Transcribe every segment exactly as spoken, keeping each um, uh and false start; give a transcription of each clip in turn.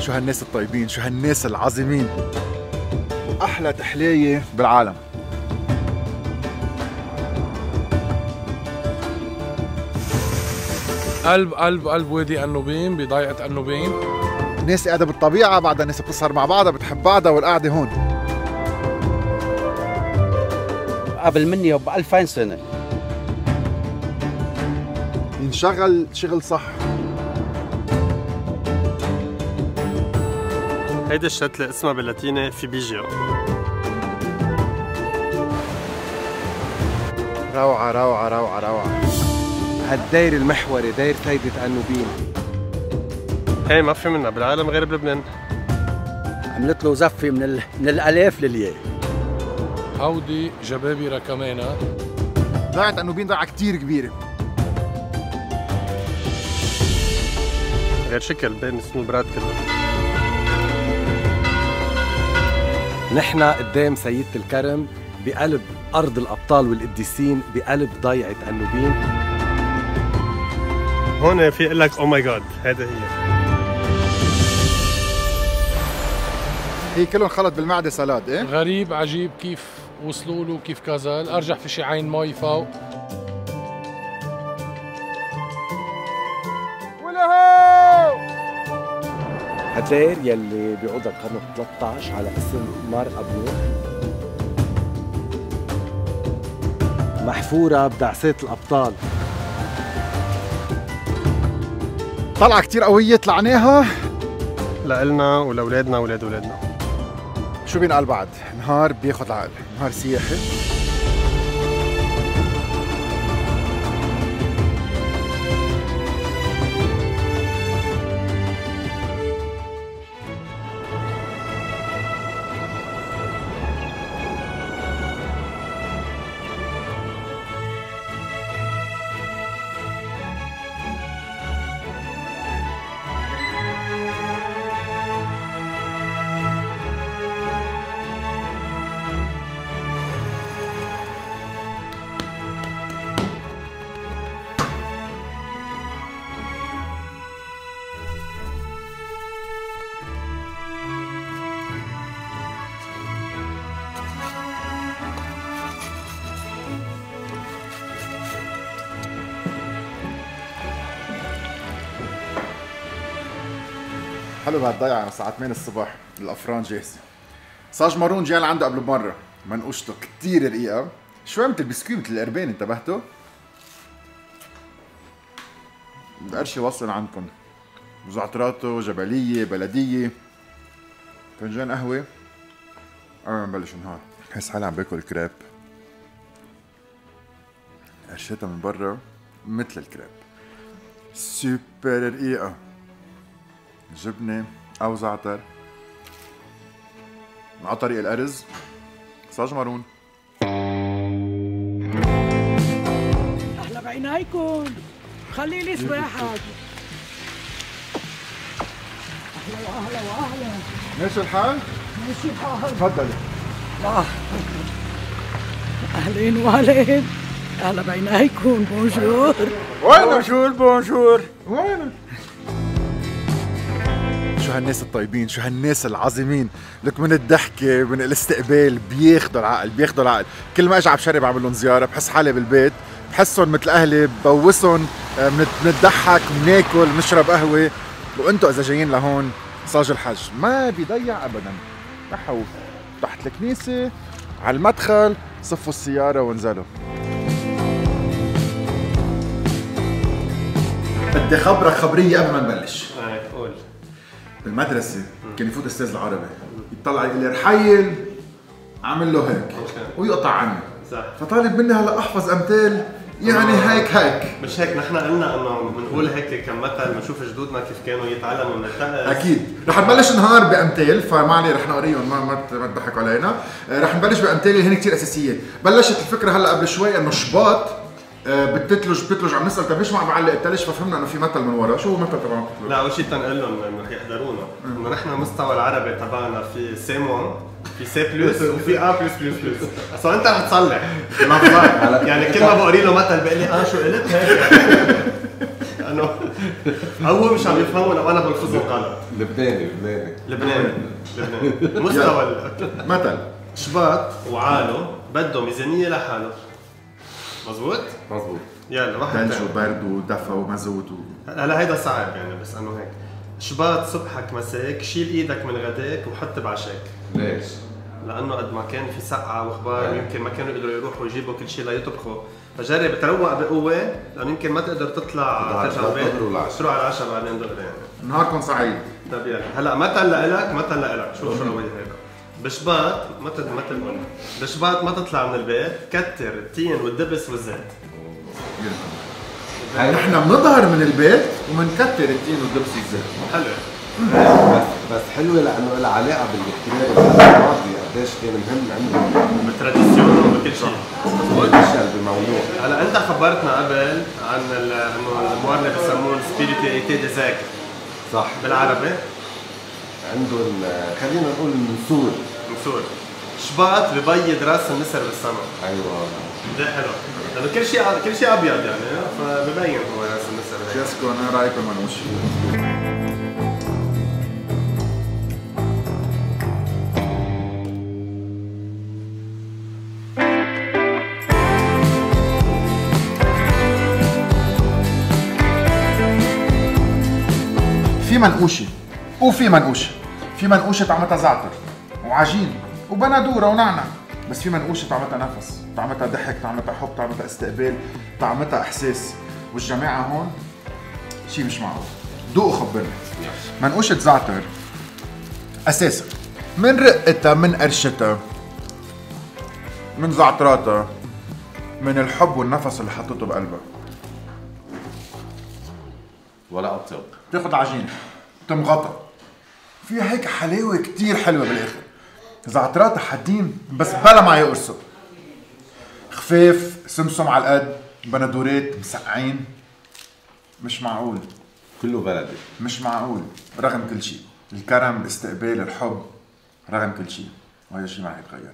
شو هالناس الطيبين، شو هالناس العظيمين. أحلى تحلية بالعالم. قلب قلب قلب وادي النوبين بضيعة النوبين. ناس قاعدة بالطبيعة، بعدها ناس بتسهر مع بعضها، بتحب بعضها، والقعدة هون قبل مني بألفين سنة. ينشغل شغل صح. هيدي الشتلة اسمها باللاتيني فيبيجيا. روعة روعة روعة روعة. هالداير المحوري داير فايدة النوبين. هي ما في منها بالعالم غير بلبنان. عملت له زفة من ال... من الألاف للياء. هودي جبابرة كمان. ضيعة النوبين ضيعة كتير كبيرة. غير شكل بين اسمه براد كله. نحن قدام سيدة الكرم بقلب أرض الأبطال والقديسين بقلب ضيعة النوبين. هون في لك او ماي جاد، هذا هي. هي كلهم خلط بالمعدة سلاد. ايه غريب عجيب كيف وصلوا له، كيف كازل. ارجع في شي عين مي فوق. هالداير يلي بيعود القرن ثلاثة عشر على اسم مار أبنوح، محفورة بدعسات الأبطال. طلعة كتير قوية طلعناها لإلنا ولأولادنا وولاد أولادنا. شو بينقال بعد؟ نهار بياخد العقل، نهار سياحي. حلو بهالضيعة الساعة ثمانية الصبح، الأفران جاهزة. صاج مارون جاي لعنده قبل بمرة، منقوشته كتير رقيقة، شوي مثل البسكوي مثل القربان، انتبهتوا؟ القرشة وصل عندكم، زعتراته جبلية بلدية، فنجان قهوة، قبل ما نبلش النهار. بحس حالي عم باكل كريب، قرشتها من برا مثل الكريب، سوبر رقيقة، جبنة أو زعتر مع طريق الأرز، صاج مارون. أهلا بعينيكم، خلي لي سواحك. أهلا وأهلا وأهلا. ماشي الحال؟ ماشي الحال. تفضلي. آه. أهلين وأهلين. أهلا بعينيكم، بونجور. وين بونجور بونجور وين؟ شو هالناس الطيبين، شو هالناس العظيمين. لك من الضحكة من الاستقبال بياخدوا العقل، بياخدوا العقل. كل ما اجي على بشري بعمل لهم زيارة، بحس حالي بالبيت، بحسهم مثل أهلي، ببوسهم، بنضحك، بناكل، بنشرب قهوة. وانتو إذا جايين لهون صاج الحج ما بيضيع أبدا. نحو تحت الكنيسة على المدخل، صفوا السيارة وانزلوا. بدي خبرك خبرية قبل ما نبلش. قول. بالمدرسة كان يفوت استاذ العربي يطلع يقول لي رحيل عامل له هيك ويقطع عني. صح. فطالب مني هلا احفظ امثال يعني هيك هيك. مش هيك نحن قلنا انه بنقول هيك كمثل بنشوف جدودنا كيف كانوا يتعلموا من التقص. اكيد رح نبلش نهار بامثال، فما علي رح نوريهم، ما ما ما تضحكوا علينا. رح نبلش بامثال اللي هن كثير اساسيات. بلشت الفكره هلا قبل شوي انه شباط بتتلج بتتلج عم نسال طيب ليش ما عم بعلق التلج، ففهمنا انه في مثل من ورا. شو هو المثل تبعهم؟ لا اول شيء تنقول لهم انه رح يحضرونا انه نحن مستوى العربي تبعنا في سي موان، في سي بلس وفي ا بلس بلس بلس. سو انت رح تصلح لفظات يعني كل ما بقري له مثل بقول لي اه شو قلت هيك لانه هو مش عم يفهمون او انا بلفظهم غلط. لبناني لبناني لبناني لبناني مستوى ال- مثل شباط وعاله بده ميزانيه لحاله. مزبوط؟ مظبوط. يلا واحد ثلج تاني. وبرد ودفا ومازوت و... هلا هيدا صعب يعني بس انه هيك شباط صبحك مساك شيل ايدك من غداك وحط بعشاك. ليش؟ لانه قد ما كان في سقعه واخبار يمكن ما كانوا يقدروا يروحوا يجيبوا كل شيء ليطبخوا، فجرب تروق بقوه لانه يمكن ما تقدر تطلع ترجع البيت تروح على العشاء بعدين دغري يعني. نهاركم سعيد. طيب يلا هلا مثل لإلك مثل لإلك شو شو روي هيك بشباط مثل مثل قلنا بشباط ما تطلع من البيت كتر التين والدبس والزيت. نحن بنظهر من البيت ومنكتر التين والدبس والزيت. حلو بس بس حلوه لانه لها علاقه بالاختلاف الماضي قديش كان مهم عندهم بالتراديسيون وبكل شيء. والاشياء بالموضوع. هلا انت خبرتنا قبل عن ال- انه الموارنه بسموه سبيريتواليتي دي زاك صح. بالعربي عندهم خلينا نقول النسور. نسور. شباط ببيض راس النسر بالسما. ايوه ده حلو لانه كل شيء كل شيء ابيض يعني فببين هو راس النسر هيك. شيسكو انا رايكم منوش. في منقوشه وفي منقوشه، في منقوشه طعمتها زعتر وعجين وبندوره ونعنع، بس في منقوشه طعمتها نفس، طعمتها ضحك، طعمتها حب، طعمتها استقبال، طعمتها احساس، والجماعه هون شيء مش معقول. دوقوا خبرني. منقوشه زعتر اساسا من رقتها، من قرشتها، من زعتراتها، من الحب والنفس اللي حطيته بقلبها. ولا اطيب. تاخد عجينه تمغطى فيها هيك حلاوه كتير حلوه بالاخر. زعتراتها حادين بس بلا ما يقرصوا، خفاف سمسم على القد، بندورات مسقعين. مش معقول كله بلدي. مش معقول رغم كل شيء، الكرم، الاستقبال، الحب، رغم كل شيء، وهذا الشيء ما رح يتغير.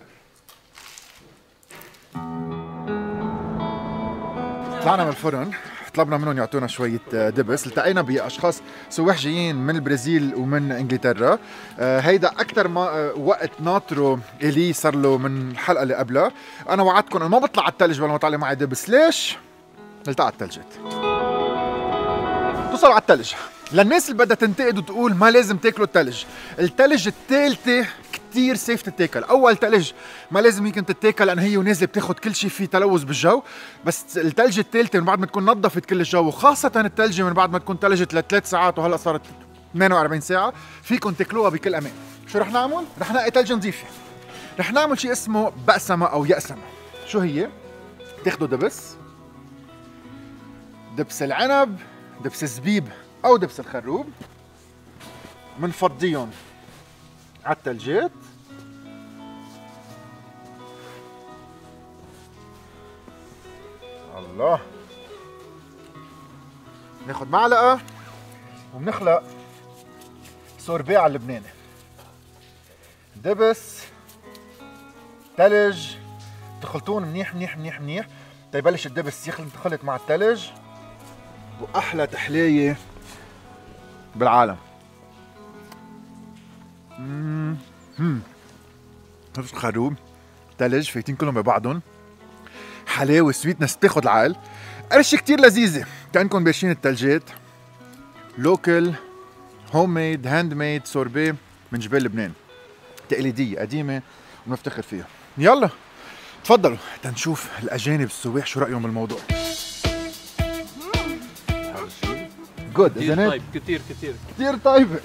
طلعنا من الفرن، طلبنا منهم يعطونا شوية دبس، التقينا بأشخاص سواح جايين من البرازيل ومن انجلترا. هيدا أكثر ما وقت ناطره إلي صار له من الحلقة اللي قبلها. أنا وعدتكم أنا ما بطلع على الثلج ولا ما طالع معي دبس، ليش؟ نلتقى على الثلجات. توصل على الثلج، للناس اللي بدها تنتقد وتقول ما لازم تاكلوا الثلج، الثلج الثالثة كتير سيف تتاكل. اول ثلج ما لازم يمكن تتاكل لان هي ونازله بتاخد كل شيء فيه تلوث بالجو، بس الثلج الثالثه من بعد ما تكون نظفت كل الجو، وخاصه الثلجه من بعد ما تكون ثلجت لثلاث ساعات وهلا صارت اثنين وأربعين ساعه، فيكم تاكلوها بكل امان. شو رح نعمل؟ رح نقي ثلج نظيفه، رح نعمل شيء اسمه بقسمه او يقسمه. شو هي؟ تاخذوا دبس، دبس العنب، دبس الزبيب او دبس الخروب، منفضيهم على الثلجات، الله، ناخد معلقة وبنخلق سوربيه على اللبناني. دبس، ثلج، تخلطون منيح منيح منيح منيح تيبلش الدبس يخلط مع الثلج، واحلى تحلية بالعالم. اممم امم دبس خروب، ثلج فايتين كلهم ببعضهم، حلاوه سويتنس بتاخد العقل، قرشه كتير لذيذه، كانكم باشين الثلجات، لوكل هوم ميد هاند ميد سوربيه من جبال لبنان، تقليديه قديمه ونفتخر فيها. يلا تفضلوا تنشوف الاجانب السواح شو رايهم بالموضوع. جود كتير طيب كتير كتير كتير طيبه.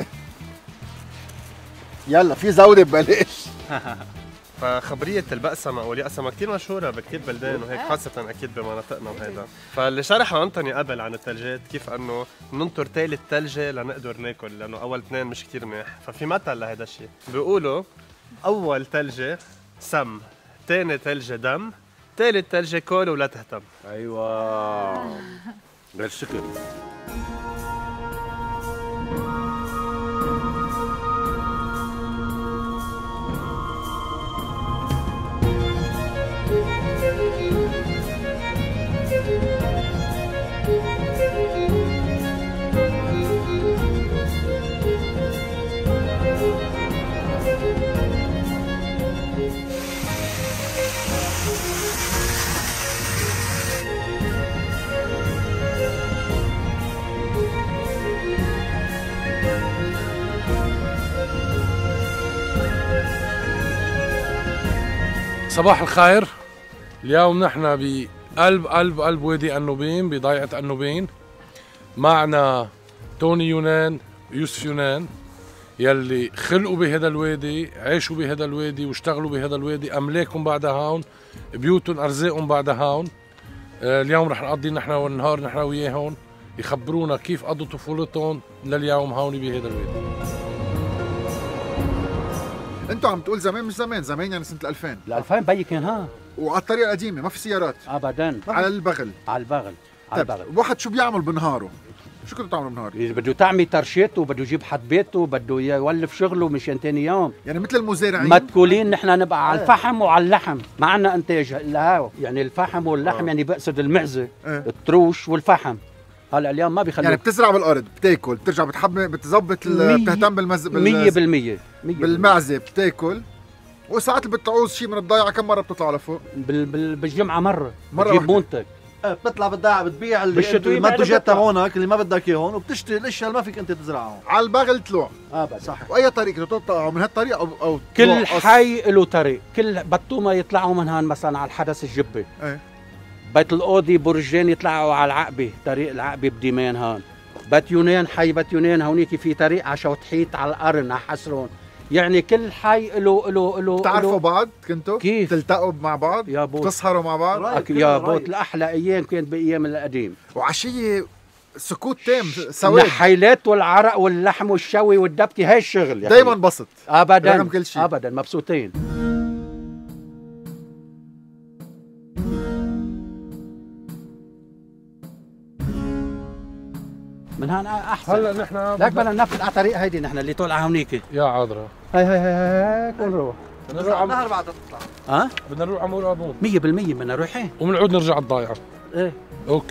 يلا في زودة ببلاش. فخبرية البقسمة أو اليقسمة كتير مشهورة بكتير بلدان وهيك، خاصة أكيد بمناطقنا وهيدا. فاللي شرحه أنتوني قبل عن الثلجات كيف إنه ننطر ثالث ثلجة لنقدر ناكل، لأنه أول اثنين مش كتير منيح. ففي مثل لهيدا الشيء بيقولوا أول ثلجة سم، ثاني ثلجة دم، ثالث ثلجة كل ولا تهتم. ايوه غير شكل. صباح الخير. اليوم نحن بقلب قلب قلب وادي النوبين بضيعة النوبين. معنا توني يونان ويوسف يونان يلي خلقوا بهذا الوادي، عاشوا بهذا الوادي واشتغلوا بهذا الوادي، املاكهم بعدها هون، بيوتهم ارزاقهم بعدها هون. اليوم رح نقضي نحن والنهار نحن وياهم يخبرونا كيف قضوا طفولتهم لليوم هون بهذا الوادي. انتوا عم تقول زمان، مش زمان، زمان يعني سنه ألفين. ال ألفين بيي كان ها وعلى الطريقه القديمه ما في سيارات ابدا، على البغل. على البغل على طيب البغل. الواحد شو بيعمل بنهاره؟ شو كنتوا بتعملوا بنهار؟ بده تعمي ترشيته وبده يجيب حد بيته وبده يولف شغله مشان ثاني يوم. يعني مثل المزارعين متكولين نحن نبقى على الفحم وعلى اللحم، ما عندنا انتاج لا، يعني الفحم واللحم آه. يعني بقصد المعزه آه. التروش والفحم. هلا اليوم ما بيخلوك يعني بتزرع بالارض، بتاكل، بترجع بتحب بتظبط ال- بتهتم بالمز بال- مية بالمية بالمعزه، بتاكل، وساعات اللي بتعوز شيء من الضيعه كم مره بتطلع لفوق؟ بال... بال... بالجمعه مره مرة بتجيب واحدة. منتج. ايه بتطلع بالضاعة بتبيع بالشتوي اللي بعد المنتوجات بتطلع. تبعونك اللي ما بدك اياهم، وبتشتري الاشياء اللي ما فيك انت تزرعهم. على البغل طلوع. ابدا صح. واي طريقه تطلعوا من هالطريقه او او كل طلوع قص. حي له طريق، كل بطومه يطلعوا من هون مثلا على الحدث الجبه. ايه بيت القاضي برجين يطلعوا على العقبه، طريق العقبه بديمان هون. بيت يونان، حي بيت يونان هونيك في طريق على شوتحيت على القرن على حسرون. يعني كل حي له له له بتعرفوا بعض كنتوا؟ كيف؟ تلتقوا مع بعض؟ يا بوت تسهروا مع بعض؟ أك- يا بوت الاحلى ايام كانت بايام القديم. وعشيه سكوت تام، سواد، النحيلات والعرق واللحم والشوي والدبكه، هاي الشغل يا دايما أخي. انبسط ابدا رغم كل شيء. ابدا مبسوطين. من هون احسن. هلا نحن لك بدنا ننفذ على الطريق هيدي نحن اللي طالعه هونيك. يا عذرا هاي هاي هاي هاي كون نروح. بدنا نروح على النهر بعد تطلع. ها؟ بدنا نروح على مور ابون مية بالمية بدنا رايحين. وبنعود نرجع على الضيعة. ايه اوكي.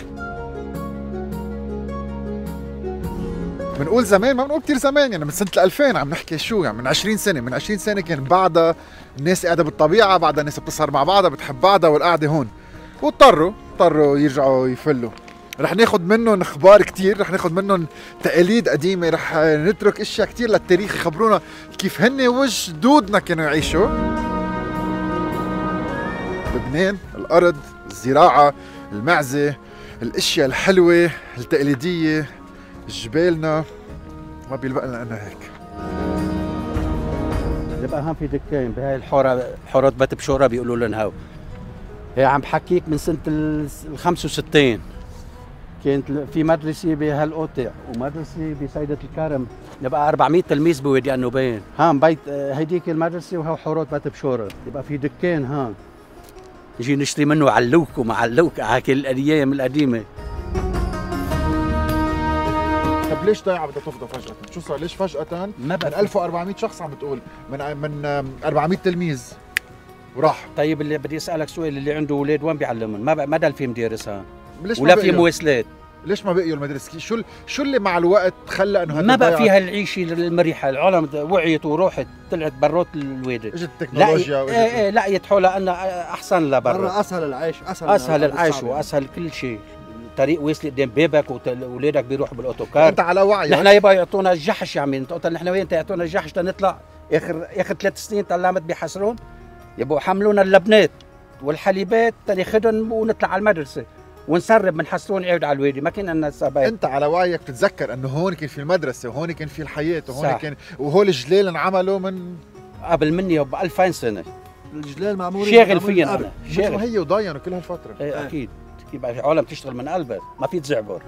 بنقول زمان، ما بنقول كثير زمان، يعني من سنه ألفين عم نحكي شو، يعني من عشرين سنه، من عشرين سنه كان بعدها الناس قاعده بالطبيعه، بعدها الناس بتسهر مع بعضها، بتحب بعضها، والقعده هون، واضطروا اضطروا يرجعوا يفلوا. رح ناخذ منهم اخبار كثير، رح ناخذ منهم تقاليد قديمه، رح نترك اشياء كثير للتاريخ يخبرونا كيف هن وجدودنا كانوا يعيشوا. لبنان، الارض، الزراعه، المعزه، الاشياء الحلوه التقليديه، جبالنا، ما بيلبق لنا انا هيك. يبقى هون في دكان بهاي الحوره، حوره بيت بشوره بيقولوا لهم هاو. هي عم بحكيك من سنه ال خمسة وستين كانت في مدرسه بهالقطع ومدرسه بسيده الكرم، نبقى أربعمية تلميذ بوادي النوبين. هون بيت هيديك المدرسه وهو حوره بيت بشوره، يبقى في دكان هون نجي نشتري منه علوك وما علوك على كل الايام القديمه. طب ليش ضيعه بدها تفضى فجأة؟ شو صار؟ ليش فجأة ما من بقى ألف وأربعمية شخص عم بتقول، من من أربعمية تلميذ وراح؟ طيب اللي بدي اسالك سؤال، اللي عنده اولاد وين بيعلمهم؟ ما بقى ما ضل في مدارس هون ليش ولا ما في بقيوا؟ مواصلات، ليش ما بقيوا المدرسة؟ شو ال- شو اللي مع الوقت خلى انه ما بقى الضيعة- فيها العيشه المريحه، العالم وعيت وروحت طلعت برات الوادي. اجت لا التكنولوجيا ايه ايه لقيت حولها انها احسن لبرا، برا اسهل العيش، اسهل اسهل العيش الصعب. واسهل كل شيء. طريق واصل قدام بابك واولادك بيروحوا بالاوتوكار. انت على وعي. نحن يبقى يعطونا الجحش يا عمي، انت قلت نحن وين يعطونا الجحش تنطلع اخر اخر ثلاث سنين طلعت بحسرون، يبقوا حملونا اللبنات والحليبات تناخذهم ونطلع على المدرسه ونسرب من حسرون نعود على الوادي، ما كان عندنا سبايك. انت على وعيك بتتذكر انه هون كان في المدرسة، وهون كان في الحياة، وهون صح. كان، وهول الجلال انعملوا من قبل مني ب ألفين سنه الجلال معمولين شاغل معمولين فينا قبل. انا مثل شاغل. هي وضاينوا كل هالفترة. ايه اكيد يبقى في عالم تشتغل من قلبها، ما في تزعبر.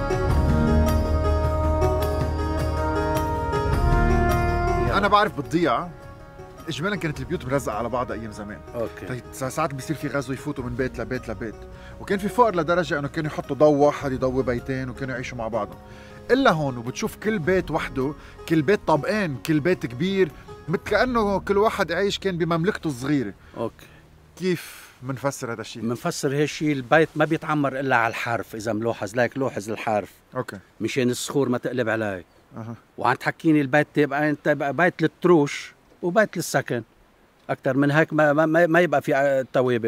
انا بعرف بالضيعة اجمالا كانت البيوت مرزقة على بعضها ايام زمان. اوكي. طيب ساعات بيصير في غزو يفوتوا من بيت لبيت لبيت، وكان في فقر لدرجه انه كانوا يحطوا ضو واحد يضوي بيتين، وكانوا يعيشوا مع بعضهم. الا هون وبتشوف كل بيت وحده، كل بيت طابقين، كل بيت كبير، مثل كانه كل واحد عايش كان بمملكته الصغيره. اوكي. كيف منفسر هذا الشيء؟ منفسر هالشيء، البيت ما بيتعمر الا على الحرف، اذا ملوحظ لك لوحظ الحرف اوكي. مشان الصخور ما تقلب عليك. اها. وعم تحكيني البيت تبقى انت بقى بيت للتروش وبيت للسكن، اكثر من هيك ما ما, ما يبقى في توابق.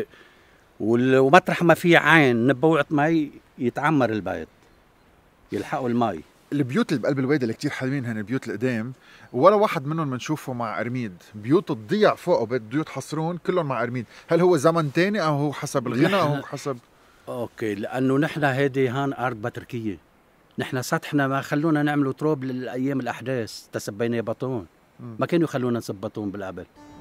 ومطرح ما في عين نبوعة مي يتعمر البيت، يلحقوا المي. البيوت اللي بقلب الوادي اللي كتير حلوين هن البيوت القدام، ولا واحد منهم بنشوفه مع قرميد، بيوت تضيع فوقه بيوت حصرون كلهم مع قرميد، هل هو زمن تاني او هو حسب الغنى او هو حسب؟ اوكي، لانه نحن هيدي هان ارض بتركيه، نحن سطحنا ما خلونا نعملوا تروب للايام الاحداث تسبينا بطون، ما كانوا يخلونا نسب بطون بالقبل.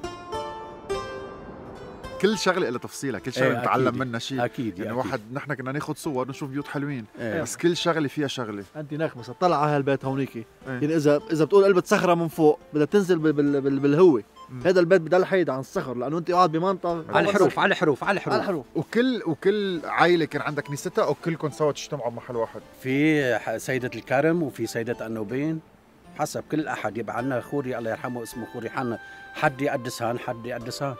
كل شغله لها تفصيلها، كل شغله ايه نتعلم منها شيء. اكيد يعني أكيد. واحد نحن كنا ناخذ صور نشوف بيوت حلوين، ايه. بس كل شغله فيها شغله. انت هناك بس تطلع على هالبيت هونيك، ايه. يعني اذا اذا بتقول قلبة صخره من فوق بدها تنزل بال بال بال بالهوة، هذا البيت بضل حيد عن الصخر لانه انت قاعد بمنطقه على الحروف على الحروف على الحروف على الحروف. وكل وكل عائله كان عندها كنيستها او كلكم سوا تجتمعوا بمحل واحد؟ في ح- سيدة الكرم وفي سيدة النوبين، حسب كل احد. يبقى عندنا خوري الله يرحمه اسمه خوري حنا، حد يقدس هان حد يقدس هان.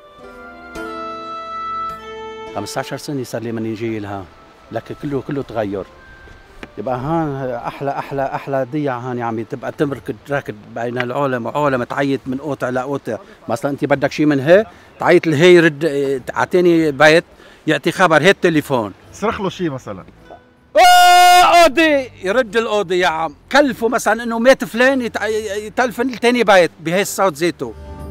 خمسة عشر سنة صار لي ماني جاي لها، لكن كله كله تغير. يبقى هان احلى احلى احلى ضيعه هان يا عمي، تبقى تمركض راكد بين العالم وعالم، تعيط من قوطع لقوطع. مثلا انت بدك شيء من هي تعيط لهي يرد اعطيني بيت يعطي خبر هي التليفون. صرخ له شيء مثلا، اوه اوضي يرد الاوضي يا عم، كلفوا مثلا انه مات فلان يت- يتلفن لتاني بيت بهي الصوت زيته.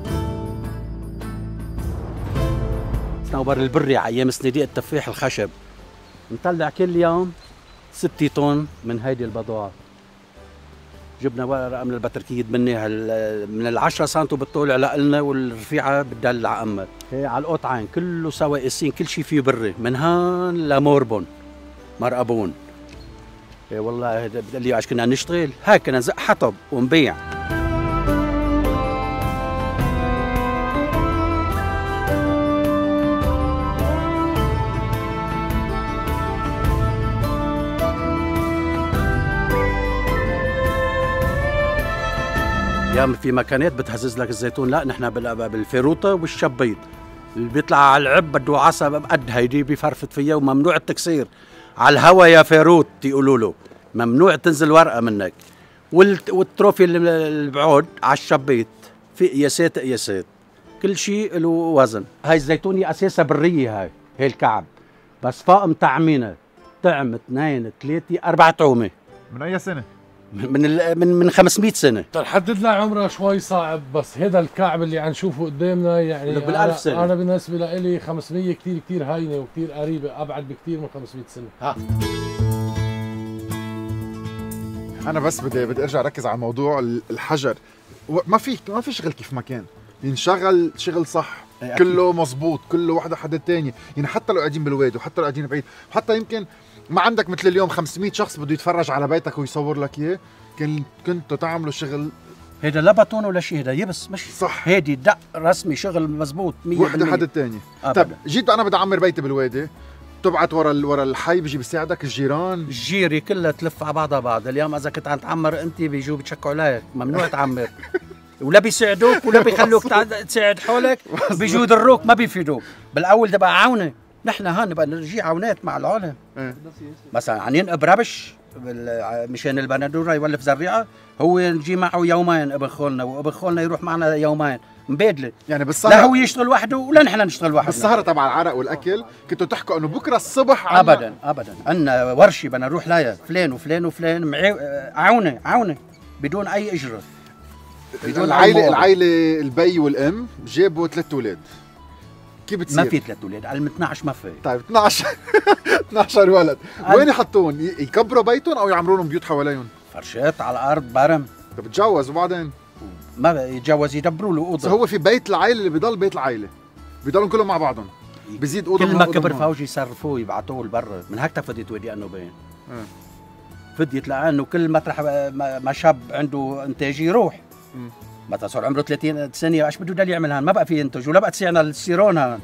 صنوبر البري على ايام صناديق التفاح الخشب، نطلع كل يوم ستة طن من هيدي البضاعة. جبنا ورقة من البتركية تبنيها من العشرة سنتو بالطول لنا، والرفيعة بتدل على أمك. هي على القطعين كله سوا قاسين، كل شيء فيه بري من هان لموربون مرقبون. إيه والله بتقول لي عش كنا نشتغل هيك، كنا نزق حطب ونبيع. يا في مكانات بتهزز لك الزيتون، لا نحن بال- بالفيروطه والشبيط اللي بيطلع على العب بده عصا بقد هيدي بيفرفت فيها، وممنوع التكسير على الهوا يا فيروط يقولوا له، ممنوع تنزل ورقه منك. والت- والتروفي اللي البعود على الشبيط في قياسات قياسات، كل شيء له وزن. هاي الزيتونيه اساسها بريه، هاي هي الكعب بس فوق مطعمينها طعم اثنين ثلاثه اربع تومه من اي سنه؟ من ال- من من خمسمية سنه. تحدد لها عمرها شوي صعب، بس هذا الكعب اللي عم نشوفه قدامنا يعني لك بالألف أنا- سنة. انا بالنسبه لي خمسمية كثير كثير هينه وكثير قريبه، ابعد بكثير من خمسمية سنه. ها انا بس بدي بدي ارجع اركز على موضوع ال- الحجر. و- ما في ما في شغل كيف ما كان، ينشغل شغل صح، أكيد. كله مزبوط، كله وحده حد الثاني، يعني حتى لو قاعدين بالوادي وحتى لو قاعدين بعيد، حتى يمكن ما عندك مثل اليوم خمسمية شخص بده يتفرج على بيتك ويصور لك اياه، كان كنتوا تعملوا شغل هيدا لا بطون ولا شيء، هيدا يبس مش صح، هيدي دق رسمي شغل مزبوط مية وحده بالمية. حد الثاني. أبداً. طيب جيت انا بدي اعمر بيتي بالوادي، تبعت ورا ال- ورا الحي بيجي بيساعدك الجيران. الجيري كلها تلف على بعضها بعض. اليوم اذا كنت عم تعمر انت بيجوا بيتشكوا عليك، ممنوع تعمر. ولا بيساعدوك ولا بيخلوك تع- تساعد حولك، بيجوا يضروك ما بيفيدوك. بالاول تبقى عونه، نحن هون نبقى نجي عونات مع العالم. إيه. مثلا عم ينقب ربش بال- مشان البندوره يولف زريعه، هو نجي معه يومين ابن خولنا، وابن خولنا يروح معنا يومين مبادله. يعني لا بالسهرة هو يشتغل وحده ولا نحن نشتغل وحدنا. بالسهرة تبع العرق والاكل كنتوا تحكوا انه بكره الصبح عنا- ابدا ابدا عندنا ورشه بدنا نروح لها فلان وفلان وفلان معي- عونه عونه بدون اي اجره. بدون أي العائله مقابل. العائله البي والام جابوا ثلاث اولاد، كيف بتصير؟ ما في ثلاث اولاد، على اثنعش ما في. طيب اثنعش اثنعش ولد، وين يحطون؟ ي- يكبروا بيتهم او يعمروا لهم بيوت حواليهم؟ فرشات على الارض برم، طب تجوز وبعدين ما يتجوز يدبروا له بس اوضه. هو في بيت العائله اللي بضل بيت العائله، بضلوا كلهم مع بعضهم، بزيد اوضه كل من ما هون، أوضة كبر من هون. فوجي يصرفوه يبعتوه لبرا. من هيك فديت ودي انه باين إيه. فديت لانه كل مطرح ما ما شاب عنده انتاج يروح. مم. متى صار عمره ثلاثين سنه ايش بده يضل يعمل هان؟ ما بقى في ينتج ولا بقى تسيعنا السيرون هان.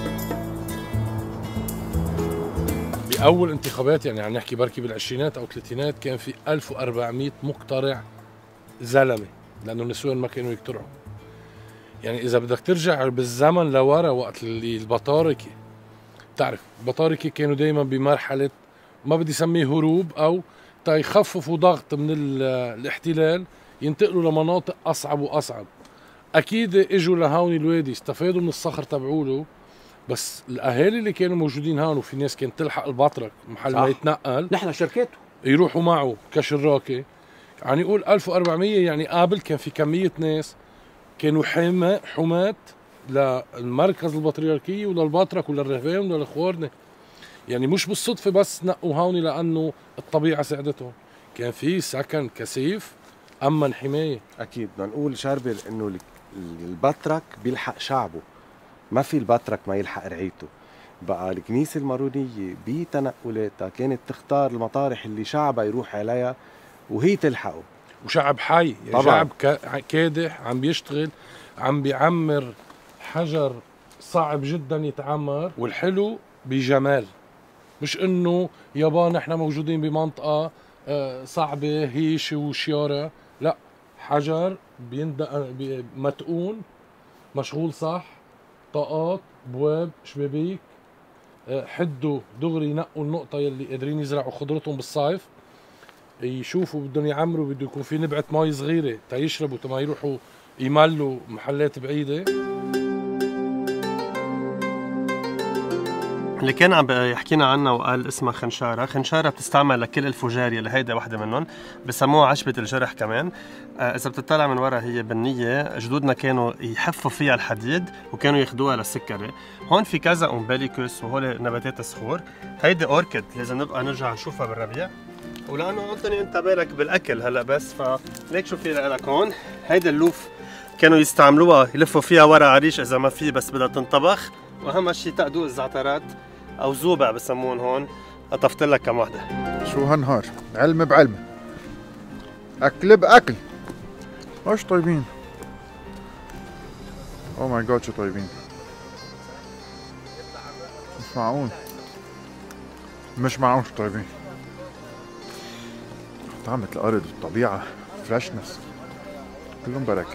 باول انتخابات يعني عم نحكي بركي بالعشرينات او الثلاثينات كان في ألف وأربعمية مقترع زلمه، لانه النسوان ما كانوا يقترعوا. يعني اذا بدك ترجع بالزمن لورا وقت اللي البطاركه، بتعرف البطاركه كانوا دائما بمرحله ما بدي اسميه هروب، او تا يخففوا ضغط من ال- الاحتلال ينتقلوا لمناطق اصعب واصعب. اكيد اجوا لهون الوادي استفادوا من الصخر تبعوله، بس الاهالي اللي كانوا موجودين هون وفي ناس كانت تلحق البطرك محل ما صح. يتنقل نحن شركته يروحوا معه كشراكه، يعني يقول ألف وأربعمية، يعني قابل كان في كمية ناس كانوا حما حماة للمركز البطريركي وللبطرك وللرهبان وللخوارنة. يعني مش بالصدفة بس نقوا هون لأنه الطبيعة ساعدتهم، كان في سكن كثيف أمن حماية. اكيد بدنا نقول شربل انه ال- البطرك بيلحق شعبه، ما في البطرك ما يلحق رعيته. بقى الكنيسة المارونية بتنقلاتها كانت تختار المطارح اللي شعبها يروح عليها وهي تلحقه. وشعب حي، يعني طبعاً. شعب كا- كادح عم بيشتغل، عم بيعمر حجر صعب جدا يتعمر، والحلو بجمال، مش انه يابا نحن موجودين بمنطقة آه، صعبة هيش وشيارة، لا، حجر بيندق بي- متقون مشغول صح، طاقات بواب شبابيك، آه، حدوا دغري ينقوا النقطة يلي قادرين يزرعوا خضرتهم بالصيف، يشوفوا بدهم يعمروا بده يكون في نبعة مي صغيرة تا يشربوا تا ما يروحوا يملوا محلات بعيدة. اللي كان عم يحكينا عنها وقال اسمها خنشارة. خنشارة بتستعمل لكل الفجار يلي هيدا وحدة منهم، بسموها عشبة الجرح كمان. آه إذا بتطلع من ورا هي بنية، جدودنا كانوا يحفوا فيها الحديد وكانوا ياخدوها للسكري. هون في كذا أمبليكوس وهول نباتات الصخور. هيدي أوركيد لازم نبقى نرجع نشوفها بالربيع، ولأنه أنتوني أنت بالك بالأكل هلأ بس، فليك شو في لك هون. هيدي اللوف كانوا يستعملوها يلفوا فيها ورا عريش إذا ما في بس بدها تنطبخ، وأهم شيء تقدوا الزعترات او زوبع بسمون هون. قطفت لك كم وحده. شو هالنهار، علم بعلم، اكل باكل. ايش طيبين، او ماي جاد شو طيبين، مش معقول مش معقول شو طيبين. طعمة الارض والطبيعة فريشنس كلهم بركة.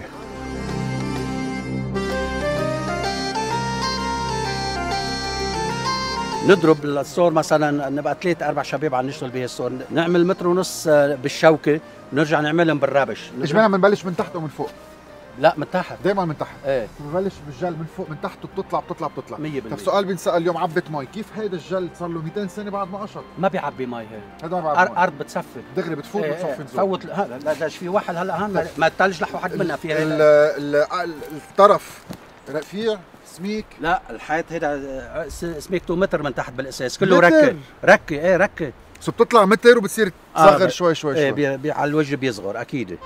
نضرب الصور مثلا، نبقى ثلاث اربع شباب عم نشتغل بهي الصور، نعمل متر ونص بالشوكه ونرجع نعملهم بالرابش. اجمالا بنبلش من تحت ومن فوق؟ لا من تحت دائما من تحت. ايه ببلش بالجل من فوق من تحت وبتطلع بتطلع بتطلع مية بالمية. طب سؤال بينسأل اليوم، عبة مي، كيف هيدا الجل صار له مئتين سنة بعد ما قشط؟ ما بيعبي مي هيك، هذا ما بعد مي. ارض بتصفي دغري بتفوت ايه بتصفي ايه نزول. فوت هلا. لا ده في واحد هلا هون ما الثلج لح واحد منها فيها ال- هيدا. ال- ال- الطرف رفيع سميك. لا الحيط هيدا سميكته متر من تحت بالاساس، كله متر؟ ركه ركه ايه ركه. سو بتطلع متر وبتصير آه، تصغر ب- شوي شوي ايه شوي. بي بي على الوجه بيصغر اكيد.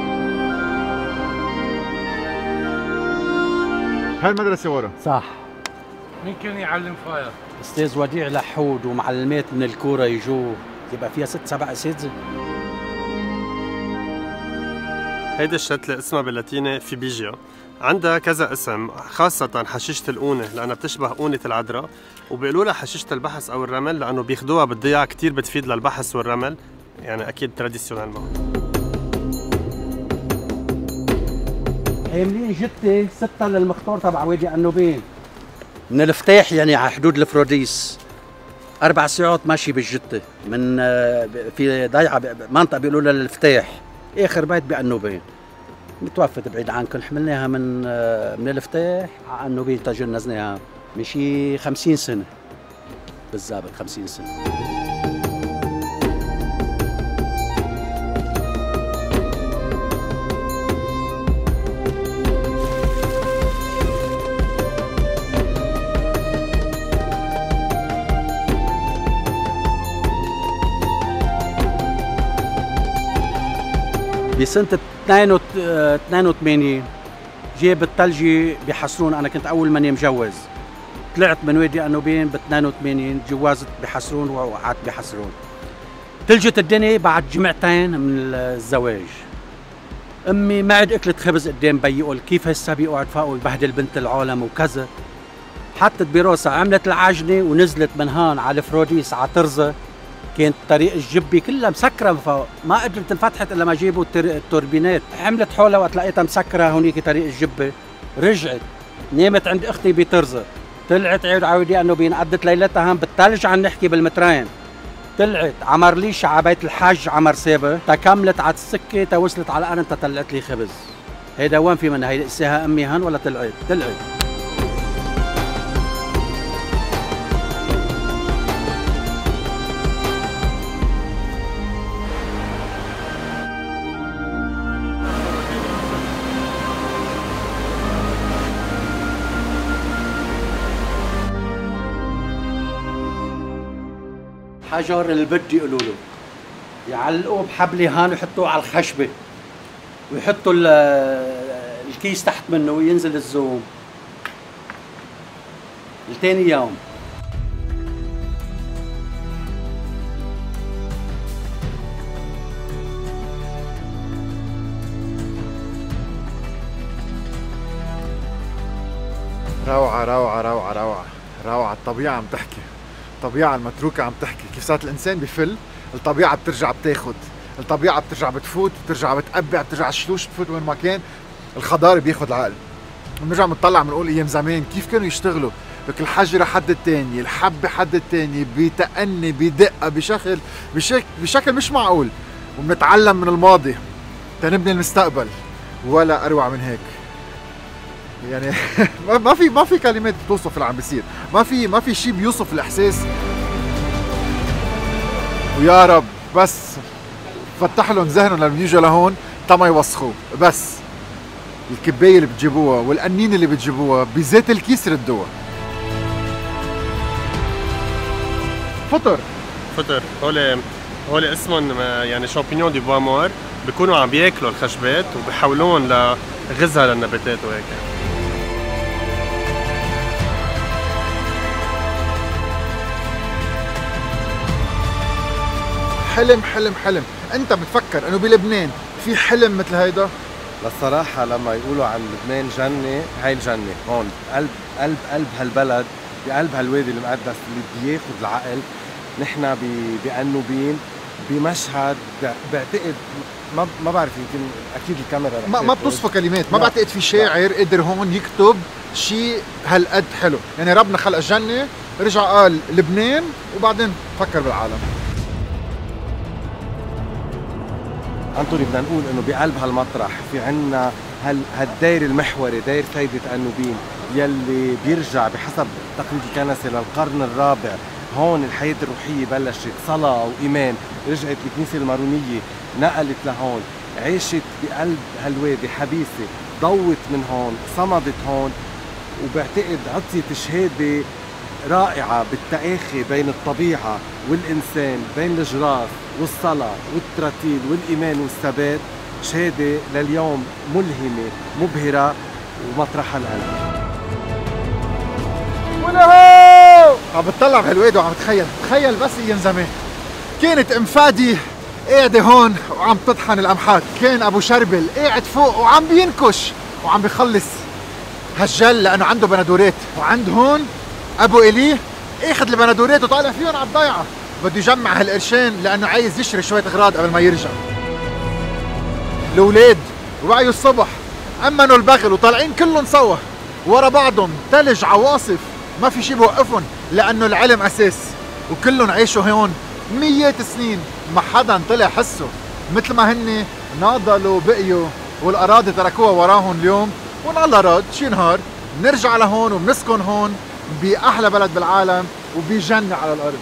هاي المدرسة ورا. صح. مين كان يعلم فاير؟ استاذ وديع لحود ومعلمات من الكوره يجوا، يبقى فيها ست سبع اساتذه. هيدي الشتلة اسمها باللاتيني فيبيجيا، عندها كذا اسم، خاصة حشيشة الأونة لأنها بتشبه أونة العذراء، وبيقولوا لها حشيشة البحث أو الرمل لأنه بياخدوها بالضياع، كتير بتفيد للبحث والرمل، يعني أكيد تراديسيونال معه. عاملين جتة ستة للمختار تبع وادي النوبين من الفتاح، يعني على حدود الفروديس. أربع ساعات ماشي بالجتة من في ضيعة منطقة بيقولوا لها الفتاح، آخر بيت بأنوبين. متوفت بعيد عنكم، حملناها من من الفتاح على أنوبين تجنزناها من شي خمسين سنة بالضبط، خمسين سنة. بسنة اثنين وثمانين جاب الثلجي بحصرون، أنا كنت أول ماني مجوز، طلعت من وادي أنوبين ب اثنين وثمانين، جوازت بحصرون وقعدت بحصرون. تلجت الدنيا بعد جمعتين من الزواج. أمي ما عاد أكلت خبز قدام بي، يقول كيف هسا بيقعد فوق ويبهدل بنت العالم وكذا. حطت براسها عملت العجنة ونزلت من هون على الفروديس على طرزة، كانت طريق الجبي كلها مسكره من فوق، ما قدرت انفتحت الا ما جابوا التوربينات. عملت حولها وقت لقيتها مسكره هونيك طريق الجبه، رجعت نامت عند اختي بطرزه، طلعت عيد عودي انه بينقضت ليلتها هم بالثلج، عم نحكي بالمترين. طلعت عمرليش على بيت الحج عمر سابه، تكملت على السكه توصلت على القرن تطلعت لي خبز. هيدا وين في منها؟ هيدا اساها امي هون ولا طلعت؟ طلعت. حجر البد يقولوا له، يعلقوه بحبل هان ويحطوه على الخشبه ويحطوا الكيس تحت منه وينزل الزوم. لتاني يوم روعة روعة روعة روعة روعة. الطبيعة عم تحكي، الطبيعة المتروكة عم تحكي. كيف ساعة الإنسان بفل الطبيعة بترجع بتاخد، الطبيعة بترجع بتفوت، بترجع بتقبع، بترجع الشلوش بتفوت وين ما كان. الخضار بياخد العقل. بنرجع بنطلع بنقول أيام زمان كيف كانوا يشتغلوا، لك الحجرة حد التاني، الحبة حد التاني، بتأني بدقة بشكل بشكل بشكل مش معقول. وبنتعلم من الماضي تنبني المستقبل. ولا أروع من هيك يعني. ما في ما في كلمات بتوصف اللي عم بيصير، ما في ما في شيء بيوصف الاحساس. ويا رب بس فتح لهم ذهنهم لما يجوا لهون تما يوسخوا. بس الكبايه اللي بتجيبوها والقنين اللي بتجيبوها بزيت الكيس ردوها. فطر فطر هول هول اسمهم يعني شامبينيون دي بوا مور، بيكونوا عم بياكلوا الخشبات وبيحولوهم لغذاء للنباتات وهيك. حلم حلم حلم. انت بتفكر انه بلبنان في حلم مثل هيدا؟ للصراحة لما يقولوا عن لبنان جنة، هاي الجنة هون قلب قلب قلب هالبلد، بقلب هالوادي المقدس اللي بياخد العقل. نحن بقنوبين بمشهد بعتقد ما ما بعرف، يمكن اكيد الكاميرا ما, ما بتصفى كلمات. ما بعتقد في شاعر قدر هون يكتب شيء هالقد حلو. يعني ربنا خلق الجنة، رجع قال لبنان، وبعدين فكر بالعالم. انطوني بدنا نقول انه بقلب هالمطرح في عنا هال هالداير المحوري، داير ثيبة قنوبين يلي بيرجع بحسب تقليد الكنسة للقرن الرابع. هون الحياة الروحية بلشت، صلاة وإيمان. رجعت الكنيسة المارونية نقلت لهون، عاشت بقلب هالوادي حبيسة، ضوت من هون، صمدت هون. وبعتقد عطيت شهادة رائعة بالتآخي بين الطبيعة والإنسان، بين الجراس والصلاة والتراتيل والإيمان والثبات. شهادة لليوم ملهمة مبهرة ومطرحها القلب. ولهو عم بتطلع بهالوادي وعم بتخيل، تخيل بس ايام زمان كانت ام فادي قاعدة هون وعم تطحن القمحات، كان ابو شربل قاعد فوق وعم بينكش وعم بيخلص هالجل لانه عنده بندورات. وعند هون ابو اليه اخذ البندورات وطالع فيهم على الضيعه، بده يجمع هالقرشين لانه عايز يشتري شويه اغراض قبل ما يرجع. الاولاد وعيوا الصبح امنوا البغل وطالعين كلهم سوا ورا بعضهم، ثلج عواصف، ما في شيء بوقفهم لانه العلم اساس. وكلهم عاشوا هون ميات سنين، ما حدا طلع حسه مثل ما هن ناضلوا بقيوا والاراضي تركوها وراهم اليوم. وان الله راد شي نهار نرجع لهون وبنسكن هون باحلى بلد بالعالم وبجنة على الارض.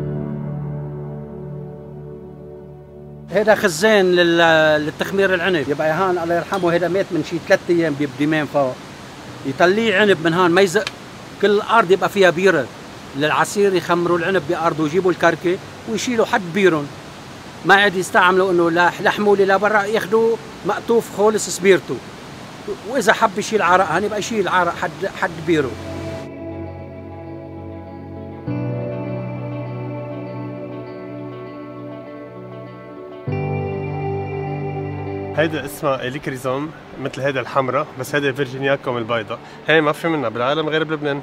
هذا خزان للتخمير العنب، يبقى هان الله يرحمه هذا مات من شي ثلاث ايام بيبديمان فوق، يطليه عنب من هان ما يزق. كل الارض يبقى فيها بيره للعصير، يخمروا العنب بارضه ويجيبوا الكركه ويشيلوا حد بيرهم. ما عاد يستعملوا انه لا لحموا لي لبرا، ياخذوا مقطوف خالص سبيرته، واذا حب يشيل عرق هان يبقى يشيل عرق حد حد بيره. هيدا اسمها اليكريزوم، مثل هيدا الحمراء، بس هيدا فيرجينياكوم البيضاء. هي ما في منها بالعالم غير بلبنان.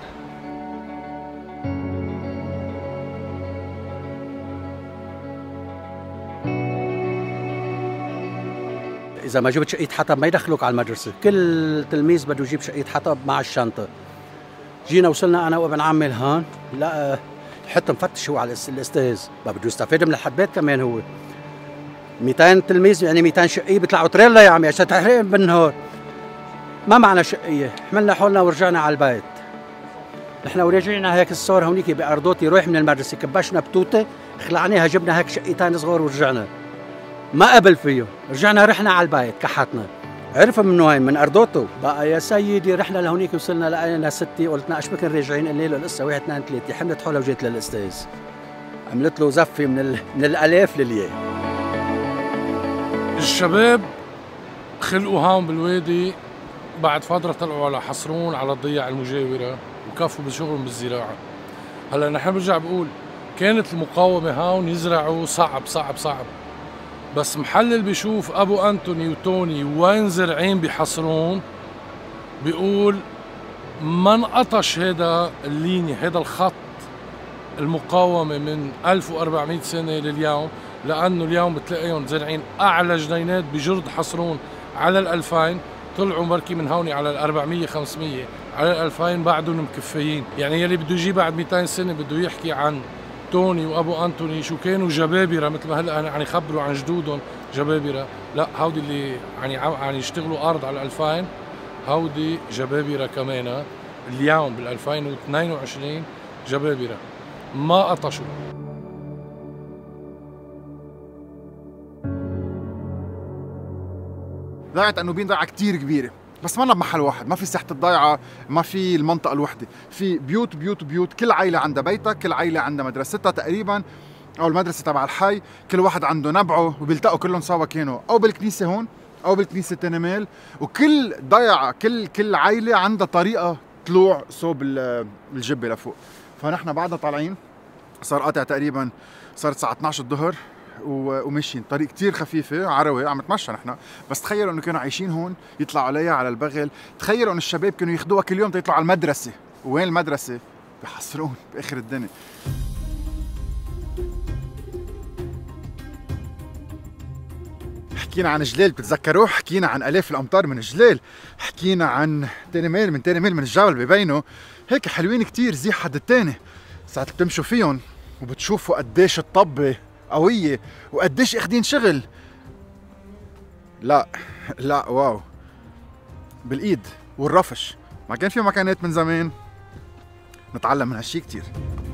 إذا ما جبت شقية حطب ما يدخلوك على المدرسة، كل تلميذ بده يجيب شقية حطب مع الشنطة. جينا وصلنا أنا وابن عمي لهون، لا حتى مفتشوا على الأستاذ، ما بده يستفيد من الحدبات كمان هو. مئتين تلميذ يعني مئتين شقية بيطلعوا تريلا يا عمي عشان تحرقهم بالنهار. ما معنا شقية، حملنا حولنا ورجعنا على البيت. نحن ورجعنا هيك الصور هونيك بأرضوتي، روح من المدرسة كبشنا بتوتة، خلعناها جبنا هيك شقيتين صغار ورجعنا. ما قبل فيه، رجعنا رحنا على البيت كحتنا. عرف من وين؟ من أرضوته. بقى يا سيدي رحنا لهونيك وصلنا لقينا ستي، قلتنا ايش بكن راجعين؟ قال له لسه واحد اثنين ثلاثة، حملت حولها وجيت للأستاذ. عملت له زفه من ال... من الالاف للياء. الشباب خلقوا هون بالوادي بعد فترة طلعوا على حصرون على الضياع المجاورة وكفوا بشغلهم بالزراعة. هلا نحن برجع بقول كانت المقاومة هون يزرعوا صعب صعب صعب، بس محلل بيشوف أبو أنتوني وتوني وين زرعين بحصرون بيقول ما انقطش هذا الليني هذا الخط المقاومة من ألف وأربعمئة سنة لليوم، لأنه اليوم بتلاقيهم زارعين أعلى جنينات بجرد حصرون على الألفين، طلعوا مركي من هون على الأربعمية خمسمية على الألفين بعدهم مكفيين. يعني يلي بده يجي بعد مئتين سنة بده يحكي عن توني وأبو أنتوني شو كانوا جبابرة مثل ما هلا يعني يخبروا عن جدودهم جبابرة، لا هودي اللي يعني يعني يشتغلوا أرض على الألفين هودي جبابرة كمان اليوم بال ألفين واثنين وعشرين جبابرة ما قطشوا. ضيعة أنوبين ضيعة كتير كبيرة، بس ما بمحل واحد، ما في ساحة الضيعة، ما في المنطقة الوحدة، في بيوت بيوت بيوت، كل عائلة عندها بيتها، كل عائلة عندها مدرستها تقريبا، أو المدرسة تبع الحي، كل واحد عنده نبعه وبيلتقوا كلهم سوا كانوا أو بالكنيسة هون أو بالكنيسة تنمال، وكل ضيعة كل كل عائلة عندها طريقة طلوع صوب الجبة لفوق. فنحن بعدنا طالعين، صار قاطع تقريبا صارت الساعة اثنعش الظهر وماشيين طريق كتير خفيفة عروي عم نتمشى نحن، بس تخيلوا انه كانوا عايشين هون يطلعوا عليها على البغل، تخيلوا انه الشباب كانوا ياخذوها كل يوم تيطلعوا على المدرسة، وين المدرسة؟ بحصرون باخر الدنيا. حكينا عن جلال بتتذكروه، حكينا عن الاف الامتار من جلال، حكينا عن تاني ميل من تاني ميل من الجبل ببينوا هيك حلوين كتير زي حد التاني، ساعة بتمشوا فيهم وبتشوفوا قديش الطبة قوية وقديش اخدين شغل. لا لا واو بالايد والرفش، ما كان في مكانات من زمان نتعلم من هالشي كتير.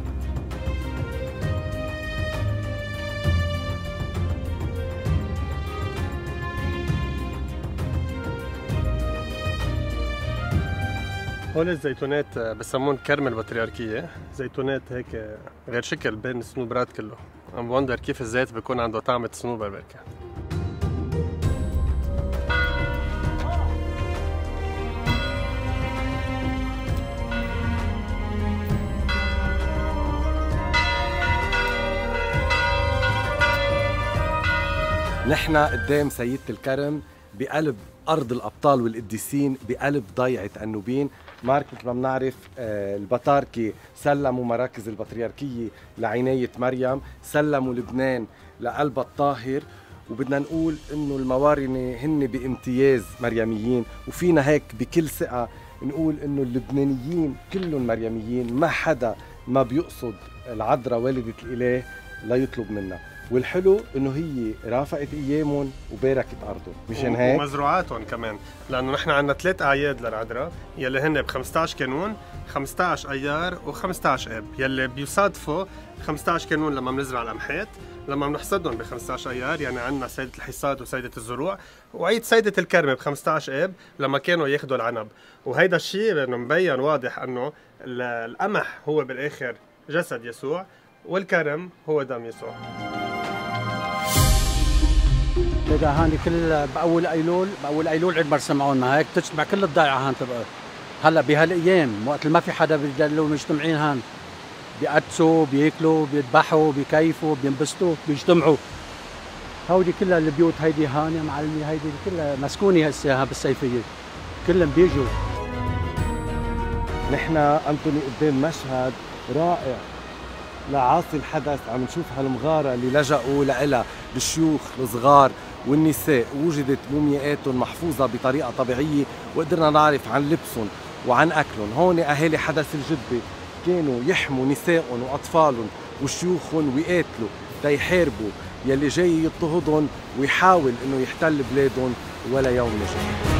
هول الزيتونات بسمون كرم البطريركية، زيتونات هيك غير شكل بين الصنوبرات كله. عم بوندر كيف الزيت بيكون عنده طعمة صنوبر بركة. نحن قدام سيدة الكرم بقلب أرض الأبطال والقديسين بقلب ضيعة أنوبين. مارك مثل ما بنعرف البطاركة سلموا مراكز البطريركية لعناية مريم، سلموا لبنان لقلبها الطاهر، وبدنا نقول إنه الموارنة هن بامتياز مريميين، وفينا هيك بكل ثقة نقول إنه اللبنانيين كلهم مريميين، ما حدا ما بيقصد العذراء والدة الإله لا يطلب منها. والحلو انه هي رافقت ايامهم وباركت ارضهم، مشان هيك ومزروعاتهم كمان، لانه نحن عندنا ثلاث اعياد للعذراء يلي هن ب خمسطعش كانون، خمسطعش ايار و15 اب، يلي بيصادفوا خمسطعش كانون لما بنزرع القمحات، لما بنحصدهم ب خمسطعش ايار، يعني عندنا سيدة الحصاد وسيدة الزروع، وعيد سيدة الكرمة ب خمسطعش اب لما كانوا ياخذوا العنب. وهيدا الشيء انه مبين واضح انه القمح هو بالاخر جسد يسوع والكرم هو دم يسوع. هذا هاني كل باول ايلول باول ايلول عيد مرسم عنا هيك تجتمع كل الضيعه هان تبقى. هلا بهالايام وقت ما في حدا بيضلوا مجتمعين هان بيقدسوا بياكلوا بيذبحوا بيكيفوا بينبسطوا بيجتمعوا. هودي كلها البيوت هيدي هان يا معلمي هيدي كلها مسكونه هسه بالصيفيه كلهم بيجوا. نحن انطوني قدام مشهد رائع لعاصي الحدث، عم نشوف هالمغاره اللي لجأوا لها الشيوخ الصغار والنساء، وجدت مومياءاتهم محفوظه بطريقه طبيعيه، وقدرنا نعرف عن لبسهم وعن اكلهم. هون اهالي حدث الجبه كانوا يحموا نسائهم واطفالهم وشيوخهم ويقاتلوا تيحاربوا يلي جاي يضطهدهم ويحاول انه يحتل بلادهم ولا يوم نجح.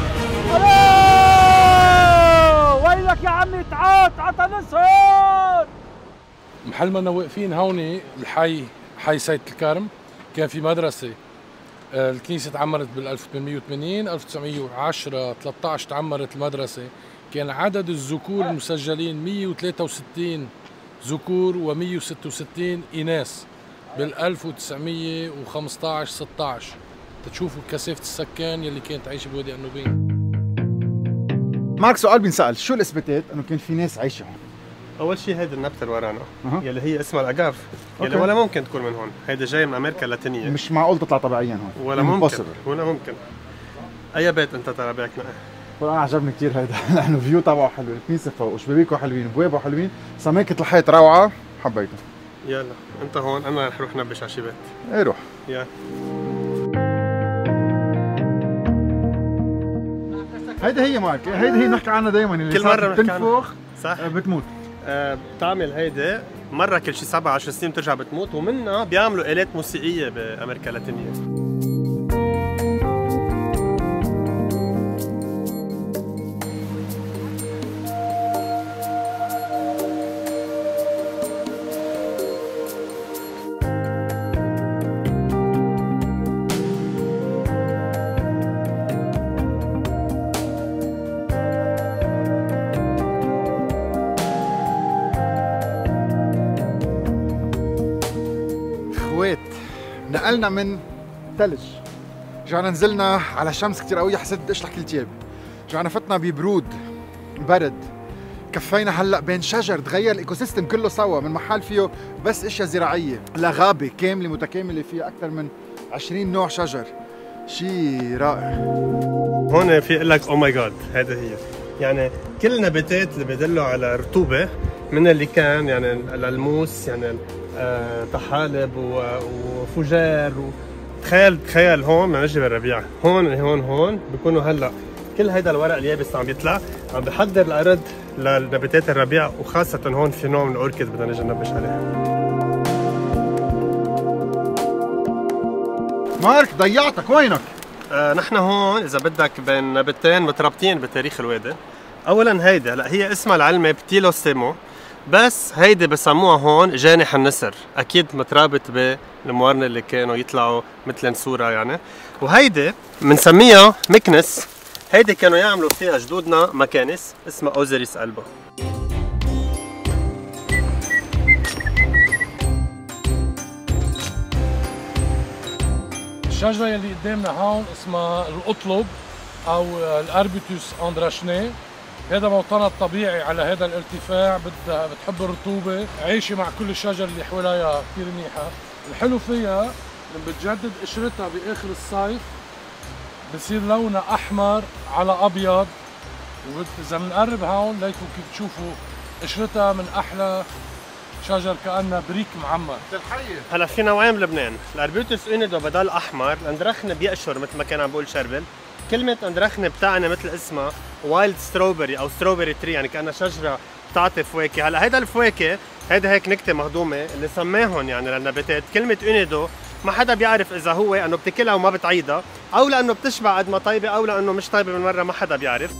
ويلك يا عمي تعال تعال نسهر. محل ما واقفين هون الحي حي سيدة الكرم، كان في مدرسة، الكنيسة تعمرت بال ألف وثمانمئة وثمانين، ألف وتسعمئة وعشرة ثلاثة عشر تعمرت المدرسة، كان عدد الذكور المسجلين مئة وثلاثة وستين ذكور ومية وستة وستين إناث بال ألف وتسعمية وخمسطعش ستطعش. تشوفوا كثافة السكان يلي كانت عايشة بوادي النوبين. معك سؤال بينسأل، شو الإثباتات إنه كان في ناس عايشة هون؟ اول شيء هيدي النبته اللي ورانا أه. يلي هي اسمها الاجاف، يلي أوكي. ولا ممكن تكون من هون، هيدي جاي من امريكا اللاتينيه، مش معقول تطلع طبيعيا هون، ولا ممكن impossible. ولا ممكن. اي بيت انت ترى بيك نقي؟ والله انا عجبني كثير هيدا لانه فيو تبعه حلو، الكنيسه فوق وشبابيكه حلوين، بوابه حلوين، سماكه الحيط روعه، حبيته. يلا انت هون، انا رح روح نبش على شي بيت. ايه روح. يلا. هيدا هي مارك، هيدا هي نحكي عنها دائما اللي كل مرة بنحكي بتنفخ صح؟ بتموت. آه بتعمل هيدي مرة كل شي سبعة عشر سنين بترجع بتموت، ومنها بيعملوا آلات موسيقية بأمريكا اللاتينية. نقلنا من ثلج، رجعنا نزلنا على شمس كثير قوية، حسيت بدي اشلح كل ثيابي. رجعنا فتنا ببرود برد، كفينا هلا بين شجر، تغير الايكو سيستم كله سوا، من محل فيه بس اشياء زراعية لغابة كاملة متكاملة فيها أكثر من عشرين نوع شجر، شيء رائع. هون في اقول لك او ماي جاد، هذا هي يعني كل النباتات اللي بيدلوا على رطوبة من اللي كان يعني الالموس، يعني آه طحالب وفجار و... تخيل تخيل هون ما نجي بالربيع، هون هون هون بيكونوا هلا كل هيدا الورق اليابس عم بيطلع، عم بحضر الارض لنباتات الربيع، وخاصة هون في نوع من الاوركيد بدنا نجي ننبش عليه. مارك ضيعتك، وينك؟ آه نحن هون اذا بدك بين نباتين مترابطين بتاريخ الوادي. اولا هيدا هلا هي اسمها العلمي بتيلوستيمو، بس هيدي بسموها هون جانح النسر، اكيد مترابط بالموارنه اللي كانوا يطلعوا مثل نسوره يعني. وهيدي بنسميها مكنس، هيدي كانوا يعملوا فيها جدودنا مكانس اسمها اوزيريس البا. الشجرة يلي قدامنا هون اسمها القطلب او الاربيتوس اندراشني، هذا موطنها الطبيعي على هذا الارتفاع، بدها بتحب الرطوبة، عايشة مع كل الشجر اللي حواليها كثير منيحة. الحلو فيها لما بتجدد قشرتها بآخر الصيف بصير لونها أحمر على أبيض، وإذا بنقرب هون ليكم كيف تشوفوا قشرتها من أحلى شجر، كأنها بريك معمر. هلا في نوعين بلبنان، الاربيتوس اونيدو بدل احمر، الاندرخنه بيقشر مثل ما كان عم بقول شربل. كلمة اندرخنه بتاعنا مثل اسمها وايلد ستروبري او ستروبري تري، يعني كأنها شجرة بتعطي فواكه. هلا هيدا الفواكه، هيدا هيك نكتة مهضومة اللي سماهم يعني للنباتات كلمة اونيدو، ما حدا بيعرف اذا هو انه بتاكلها وما بتعيدها، او لانه بتشبع قد ما طيبة، او لانه مش طيبة بالمرة، ما حدا بيعرف.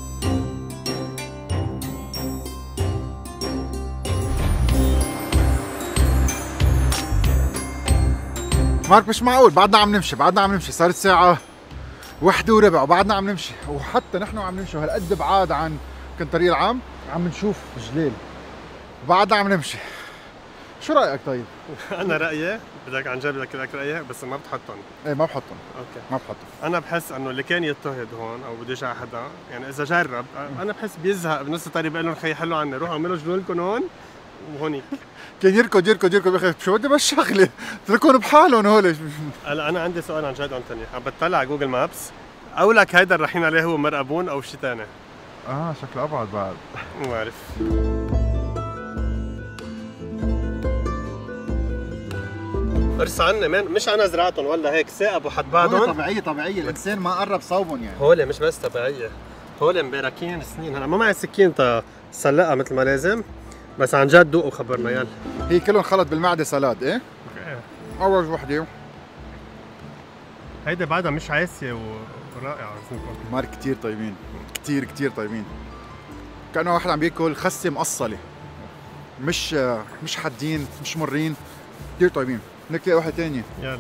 مارك مش معقول، بعدنا عم نمشي بعدنا عم نمشي صارت ساعة واحدة وربع وبعدنا عم نمشي، وحتى نحن عم نمشي وهالقد بعاد عن كان الطريق العام عم نشوف جلال وبعدنا عم نمشي. شو رأيك طيب؟ أنا رأيي بدك عن جد بدك لك رأيي، بس ما بتحطهم. ايه ما بحطهم. اوكي ما بحطهم. أنا بحس إنه اللي كان يضطهد هون أو بده يجع حدا، يعني إذا جرب، أنا بحس بيزهق بنص الطريق، بقول لهم خي حلوا عنا، روحوا اعملوا جنونكم هون وهونيك. كان يركض يركض يركض بيخاف، شو بدي بس شغله، اتركهم بحالهم هول. هلا أنا عندي سؤال عن جد أنتوني، عم بتطلع على جوجل مابس، أقولك هيدا اللي رايحين عليه هو مرقبون أو شيء ثاني؟ اه شكله ابعد بعد. ما بعرف. ارس عني من مش انا زرعتهم ولا هيك ثاقبوا حد بعضهم. طبيعيه طبيعيه، الانسان ما قرب صوبهم يعني. هول مش بس طبيعيه، هول مباركين سنين. هلا ما معي سكين تا سلقها مثل ما لازم، بس عن جد دوق وخبرنا. يلا هي كلهم خلط بالمعده سلاد. ايه اول وحده هيدا بعدها مش عاسيه ورائعه. مارك كثير طيبين، كثير كثير طيبين، كانه واحد عم بياكل خسه مقصله، مش مش حادين مش مرين، كثير طيبين. نكتة واحدة ثانية. يلا.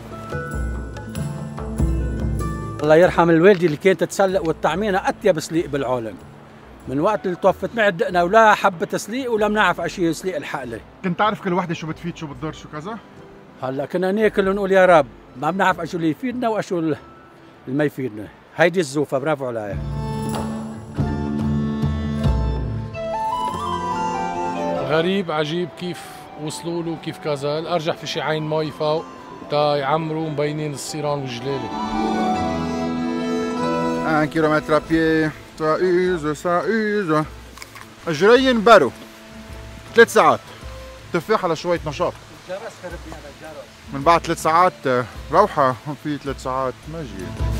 الله يرحم الوالدة اللي كانت تسلق وتطعمينا أطيب سليق بالعالم. من وقت اللي توفت معي دقنا ولا حبة تسليق ولا بنعرف اشي يسليق الحقلة. كنت تعرف كل وحده شو بتفيد شو بتضر شو كذا؟ هلا كنا ناكل ونقول يا رب، ما بنعرف اشو اللي يفيدنا واشو اللي ما يفيدنا. هيدي الزوفة، برافو عليها. غريب عجيب كيف وصلوا له كيف كذا. الارجح في شي عين مي فوق تا يعمروا مبينين الصيران والجلاله. un kilomètre à pied ça use ça use. جرين بارو ثلاث ساعات تفاح على شوية نشاط. جرس خربني على الجرس. من بعد ثلاث ساعات روحة، هون في ثلاث ساعات مجي.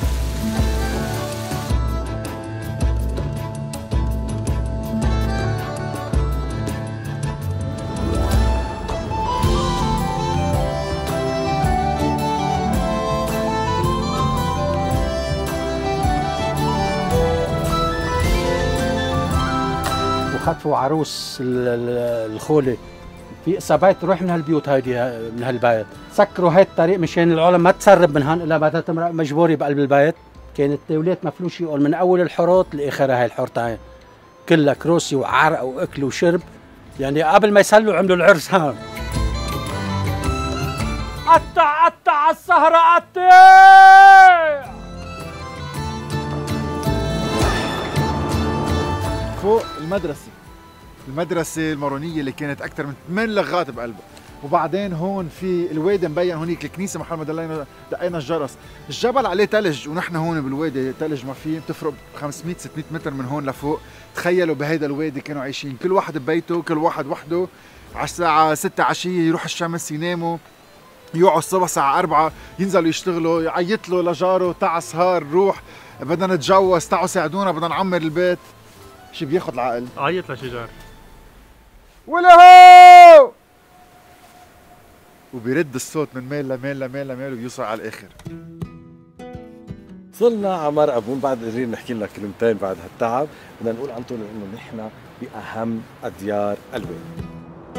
خطفوا عروس الخولة في سبايت روح من هالبيوت هيدي من هالبيت، سكروا هاي الطريق مشان العالم ما تسرب من هون الا بدها تمرق مجبوري بقلب البيت. كانت الولاد مفلوش يقول من اول الحروط لاخرها. هاي الحورتين كلها كروسي وعرق واكل وشرب، يعني قبل ما يسلوا عملوا العرس هون. قطع قطع السهرة قطع. فوق المدرسة المدرسة المارونية اللي كانت أكثر من ثمان لغات بقلبها، وبعدين هون في الوادي مبين هونيك الكنيسة محل ما دلينا دقينا الجرس. الجبل عليه ثلج ونحن هون بالوادي ثلج ما فيه، بتفرق خمسمية ستمية متر من هون لفوق. تخيلوا بهيدا الوادي كانوا عايشين كل واحد ببيته، كل واحد وحده. على الساعة ستة عشية يروح الشمس يناموا، يوعوا الصبح الساعة أربعة ينزلوا يشتغلوا، يعيط له لجاره تعا سهر روح بدنا نتجوز تعوا ساعدونا بدنا نعمر البيت. شي بياخد العقل. عيط لشجار ولهو وبيرد الصوت من ميل لميل لميل لميل ويوصل على الاخر. وصلنا على مر ابون بعد قادرين نحكي لنا كلمتين بعد هالتعب. بدنا نقول عنتون انه نحن باهم اديار الوادي.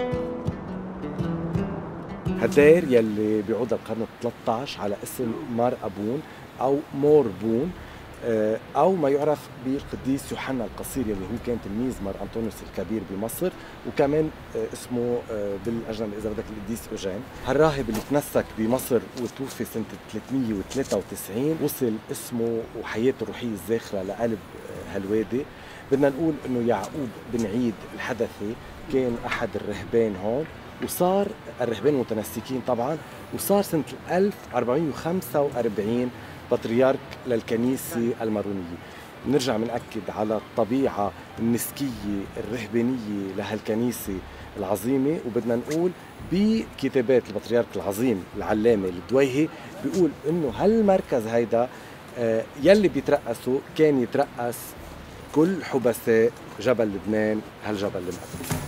هالدير يلي بيعود للقرن الثالث عشر على اسم مار ابون او موربون، أو ما يعرف بالقديس يوحنا القصير يلي هو كان تلميذ مار أنطونيوس الكبير بمصر، وكمان اسمه بالأجنبي إذا بدك القديس أوجين. هالراهب اللي تنسك بمصر وتوفي سنة ثلاثمية وثلاثة وتسعين وصل اسمه وحياته الروحية الزاخرة لقلب هالوادي. بدنا نقول إنه يعقوب بن عيد الحدثي كان أحد الرهبان هون، وصار الرهبان المتنسكين طبعا، وصار سنة ألف وأربعمية وخمسة وأربعين بطريرك للكنيسة المارونية. نرجع منأكد على الطبيعة النسكية الرهبانية لهالكنيسة العظيمة، وبدنا نقول بكتابات البطريرك العظيم العلامة الدويهي بيقول إنه هالمركز هيدا يلي بيترأسوا كان يترأس كل حبساء جبل لبنان، هالجبل المقدس.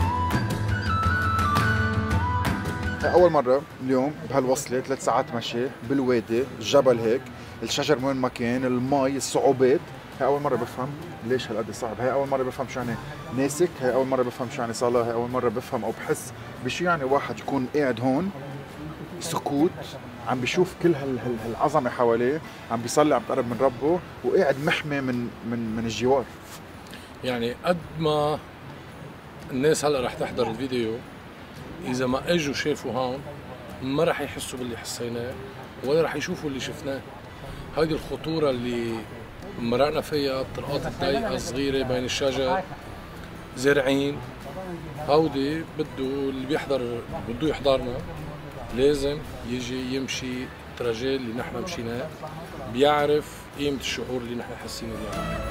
أول مرة اليوم بهالوصلة ثلاث ساعات مشي بالوادي، الجبل هيك، الشجر وين ما كان، المي، الصعوبات. هي أول مرة بفهم ليش هالقد صعب، هي أول مرة بفهم شو يعني ناسك، هي أول مرة بفهم شو يعني صلاة، هي أول مرة بفهم أو بحس بشو يعني واحد يكون قاعد هون سكوت عم بيشوف كل هالعظمة حواليه، عم بيصلي عم بيقرب من ربه وقاعد محمي من من من الجوار. يعني قد ما الناس هلا رح تحضر الفيديو إذا ما اجوا شافوا هون ما رح يحسوا باللي حسيناه ولا رح يشوفوا اللي شفناه. هيدي الخطورة اللي مرقنا فيها، الطرقات الضيقة الصغيرة بين الشجر، زارعين. هودي بده اللي بيحضر بده يحضرنا لازم يجي يمشي التراجيل اللي نحن مشيناه، بيعرف قيمة الشعور اللي نحن حاسين اياه.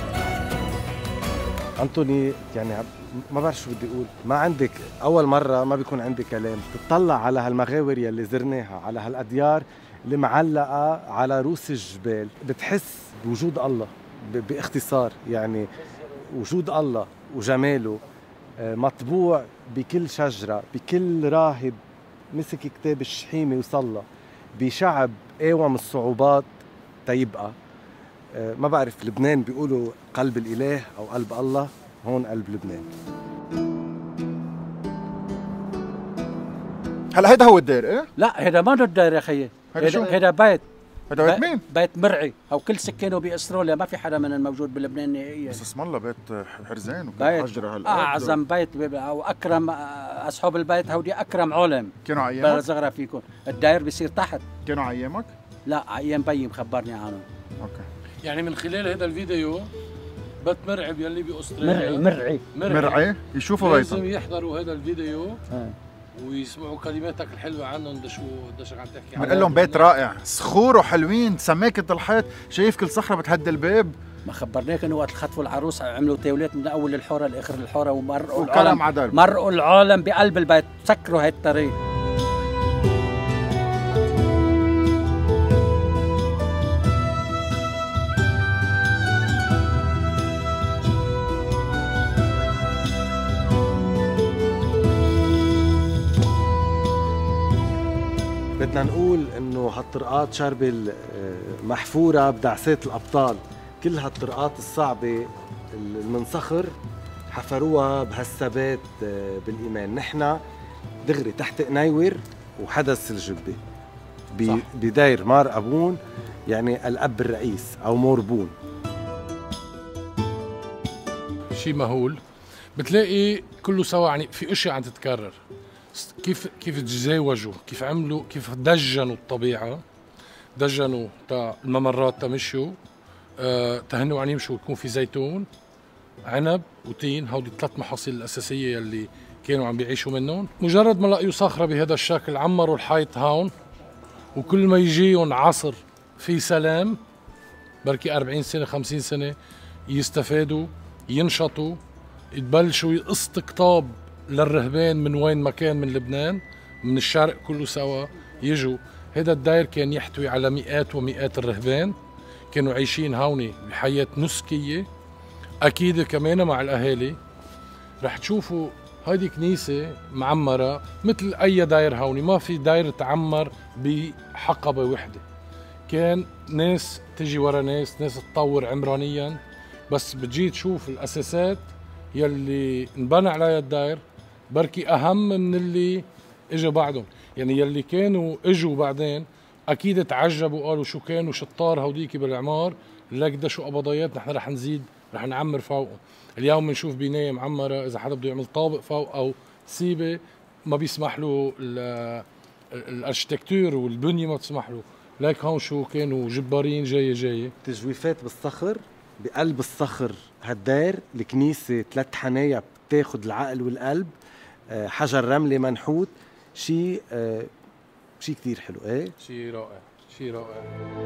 أنطوني يعني ما بعرف شو بدي اقول، ما عندك اول مره ما بيكون عندي كلام. تطلع على هالمغاور يلي زرناها، على هالاديار اللي معلقه على رؤوس الجبال، بتحس بوجود الله. باختصار يعني وجود الله وجماله مطبوع بكل شجره، بكل راهب مسك كتاب الشحيمه وصلى، بشعب قاوم الصعوبات تيبقى. ما بعرف لبنان بيقولوا قلب الاله او قلب الله، هون قلب لبنان. هلا هيدا هو الدير ايه؟ لا هيدا ما الدير يا خيي، هيدا شو؟ هيدا بيت هذا بيت مين؟ بيت مرعي، او كل سكانه باستراليا، ما في حدا من الموجود بلبنان نهائيا. بس اسم الله بيت حرزين بيت وحجر هالقد. اعظم بيت او اكرم اصحاب البيت، هودي اكرم علم. كانوا على ايامك؟ بصغرى فيكم، الداير بيصير تحت. كانوا على ايامك؟ لا، على ايام بيي مخبرني عنهم. اوكي. يعني من خلال هذا الفيديو بيت مرعب يلي باستراليا، مرعي مرعي مرعي يشوفوا لازم بيتهم. يحضروا هذا الفيديو آه. ويسمعوا كلماتك الحلوه عنهم. ده شو قديش عم تحكي عنهم. بنقول لهم بيت رائع، صخوره حلوين، سماكه الحيط، شايف كل صخره بتهدي الباب. ما خبرناك انه وقت خطفوا العروس عملوا تاولات من اول الحاره لاخر الحاره، ومرقوا وكلام العالم على درب. مرقوا العالم بقلب البيت، سكروا هاي الطريق. بدنا نقول انه هالطرقات شربل آه، محفوره بدعسات الابطال. كل هالطرقات الصعبه اللي من صخر حفروها بهالثبات آه، بالايمان. نحن دغري تحت قنيور وحدث الجبه ب- بداير مار ابون، يعني الاب الرئيس او موربون. شيء مهول. بتلاقي كله سوا، يعني في اشياء عم تتكرر. كيف كيف تزاوجوا، كيف عملوا، كيف دجنوا الطبيعه، دجنوا تا الممرات تمشوا، أه تهنوا عن يمشوا، يكون في زيتون، عنب وتين. هودي الثلاث محاصيل الاساسيه يلي كانوا عم بيعيشوا منهم. مجرد ما لقيوا صخره بهذا الشكل عمروا الحيط هون، وكل ما يجيهم عصر في سلام، بركي أربعين سنه خمسين سنه، يستفادوا، ينشطوا، يتبلشوا استقطاب للرهبان من وين ما كان من لبنان، من الشرق كله سوا يجوا. هذا الداير كان يحتوي على مئات ومئات الرهبان، كانوا عايشين هوني بحياة نسكية أكيد كمان مع الأهالي. رح تشوفوا هيدي كنيسة معمرة مثل أي داير هوني، ما في داير تعمر بحقبة وحدة. كان ناس تجي ورا ناس، ناس تطور عمرانيا، بس بتجي تشوف الأساسات يلي انبنى عليها الداير بركي أهم من اللي إجا بعدهم. يعني يلي كانوا إجوا بعدين أكيد تعجبوا، قالوا شو كانوا شطار هوديكي بالعمار، لك ده شو قبضيات، نحن رح نزيد رح نعمر فوقهم. اليوم بنشوف بناية معمرة، إذا حدا بده يعمل طابق فوق أو سيبة ما بيسمح له الاركتكتور والبنية، ما بتسمح له. لك هون شو كانوا جبارين جاية جاية. تجويفات بالصخر، بقلب الصخر هالداير الكنيسه ثلاث حنايا بتاخد العقل والقلب، آه، حجر رملي منحوت، شيء آه، شيء كثير حلو. ايه شيء رائع، شيء رائع.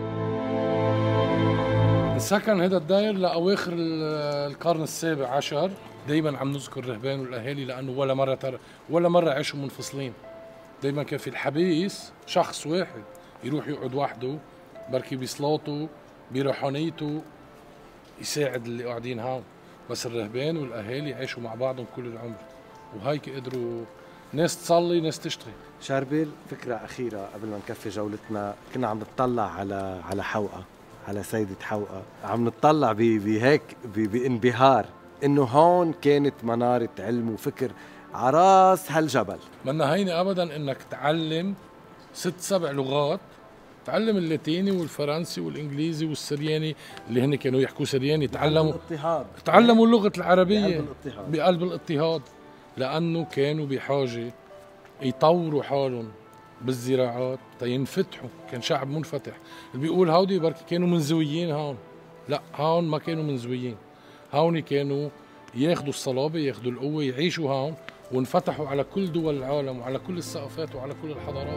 سكن هذا الداير لاواخر القرن السابع عشر. دائما عم نذكر الرهبان والاهالي لانه ولا مره تر... ولا مره عاشوا منفصلين. دائما كان في الحبيس شخص واحد يروح يقعد وحده، بركي بصلاته بروحانيته يساعد اللي قاعدين هون. بس الرهبان والاهالي عاشوا مع بعضهم كل العمر، وهيك قدروا ناس تصلي ناس تشتغل. شربل، فكره اخيره قبل ما نكفي جولتنا. كنا عم نطلع على على حوقه، على سيدة حوقه، عم نطلع بهيك بانبهار انه هون كانت مناره علم وفكر عراس هالجبل. منا هيني ابدا انك تعلم ست سبع لغات، تعلم اللاتيني والفرنسي والانجليزي والسرياني اللي هن كانوا يحكوا سرياني، تعلموا الاضطهاد، تعلموا اللغه العربيه بقلب الاضطهاد. بقلب الاضطهاد، لانه كانوا بحاجه يطوروا حالهم بالزراعات تينفتحوا. كان شعب منفتح. اللي بيقول هودي بركي كانوا منزويين هون، لا هون ما كانوا منزويين. هون كانوا ياخذوا الصلابه، ياخذوا القوه، يعيشوا هون، وانفتحوا على كل دول العالم وعلى كل الثقافات وعلى كل الحضارات.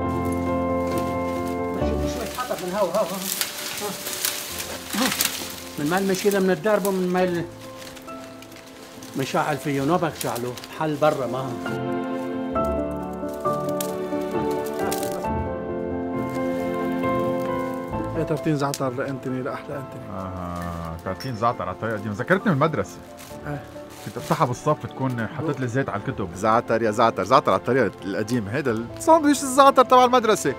شوي تحطك من هوا هوا من مال مشيلة من الدرب ومن مال مشعل فيه نوبك شعله حل برا ما ايه ترتين زعتر لانتني لاحلى انتني. اها كارتين زعتر على الطريقه دي ذكرتني من المدرسه. ايه كنت افتحها بالصف تكون حطيت لي زيت على الكتب. زعتر يا زعتر، زعتر على الطريقه القديمه، هيدا الساندويش الزعتر تبع المدرسه.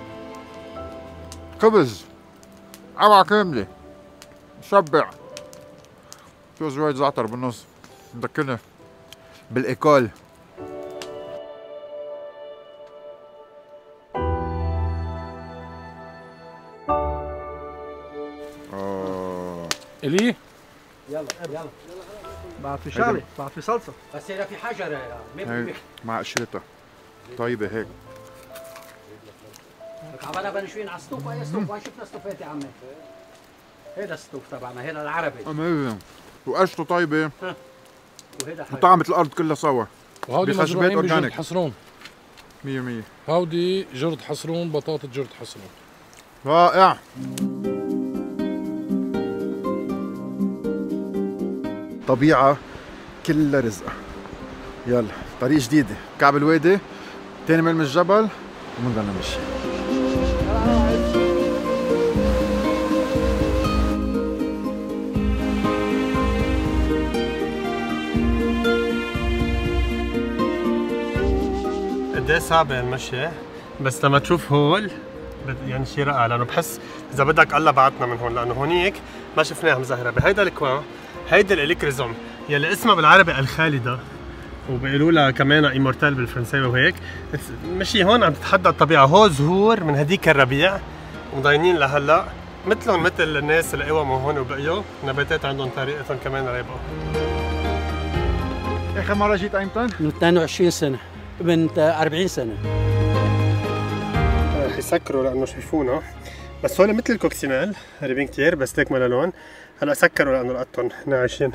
خبز عبعة كامله شبع، فيه شوية زعتر بالنص، مذكرني بالايكول. الي يلا يلا بعد في شغله بعد في صلصه بس هنا في حجر هي مع قشرتها طيبه هيك. عمالنا بنشوين على الستوف. اي ستوف؟ وين شفنا ستوفات يا عمي؟ هيدا الستوف تبعنا، هيدا العربي. امين وقشطه طيبه وهيدا وطعمة الارض كلها سوا. وهودي بخشبات مزروعين بجرد أورجانيك. حصرون. مية مية. هودي جرد حصرون، بطاطا جرد حصرون. رائع. طبيعة كلها رزقة. يلا طريق جديدة، كعب الوادي، تاني ميل من الجبل وبنضلنا نمشي. قد ايه صعبة المشي، بس لما تشوف هول يعني شيء رائع، لانه بحس اذا بدك الله بعتنا من هون، لانه هونيك ما شفناها مزهره. بهيدا الكوان هيدي الالكتريزوم يلي اسمها بالعربي الخالده، وبيقولوا لها كمان ايمورتال بالفرنساوي وهيك. مشي هون عم تتحدى الطبيعه، هو زهور من هديك الربيع ومضاينين لهلا، مثلهم مثل الناس اللي قوموا هون وبقيوا، نباتات عندهم طريقتهم كمان رايقه. اخر مرة جيت ايمتى؟ من اثنين وعشرين سنة، من أربعين سنة. رح يسكروا لانه شايفونا، بس هول مثل الكوكسينال قريبين كثير، بس ليك ما لون. هلا سكروا لانه لقطهم ناعشين.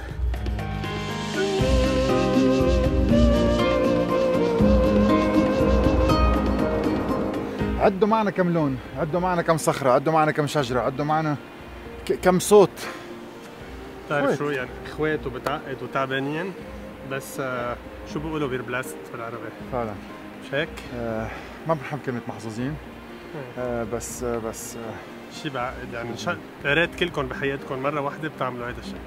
عدوا معنا كم لون، عدوا معنا كم صخرة، عدوا معنا كم شجرة، عدوا معنا ك- كم صوت. بتعرف شو يعني اخوات وبتعقد وتعبانين، بس آه شو بيقولوا بير بلاست بالعربي؟ فعلا مش هيك؟ آه ما بنحب كلمة محظوظين. آه بس آه بس آه شيء بعقد يعني. يا ريت كلكم بحياتكم مرة واحدة بتعملوا هذا الشيء.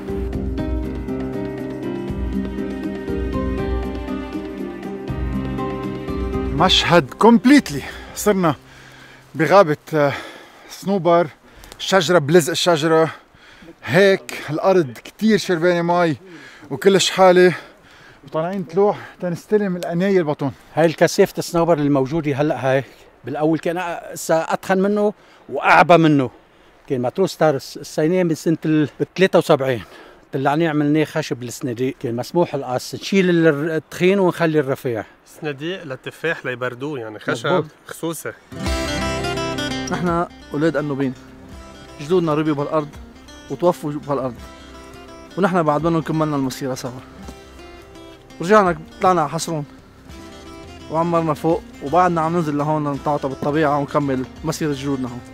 مشهد كومبليتلي. صرنا بغابة آه صنوبر، الشجرة بلزق الشجرة هيك، الأرض كتير شربانة مي وكلش حالة، وطالعين طلوع تنستلم القناية البطن. هاي الكثافة الصنوبر الموجودة هلا هاي، بالاول كان اتخن منه واعبى منه. كان ماتروس ستار الصينية من سنة ال ثلاثة وسبعين، طلعناه عملناه خشب الصناديق، كان مسموح القص نشيل التخين ونخلي الرفيع. صناديق للتفاح ليبردوه يعني، خشب خصوصي. نحن اولاد النوبين، جدودنا ربيوا بهالارض وتوفوا بهالارض، ونحن بعد منهم كملنا المسيره سوا. رجعنا طلعنا على حصرون وعمرنا فوق، وبعدنا عم ننزل لهون نتعاطى بالطبيعه ونكمل مسيره جدودنا هون.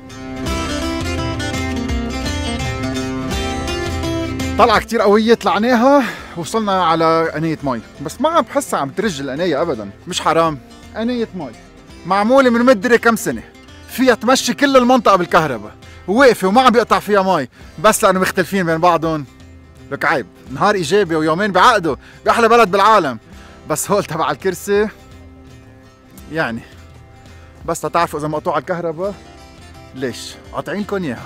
طلعة كتير قوية طلعناها، وصلنا على قناية مي، بس ما عم بحسها عم ترج القناية ابدا. مش حرام، قناية مي معمولة من مدري كم سنة، فيها تمشي كل المنطقة بالكهرباء، وواقفة وما عم بيقطع فيها مي، بس لأنه مختلفين بين بعضهم. لك عيب، نهار إيجابي ويومين بعقده بأحلى بلد بالعالم، بس هول تبع الكرسي يعني بس لتعرفوا إذا مقطوع الكهرباء ليش، قاطعين لكم إياها.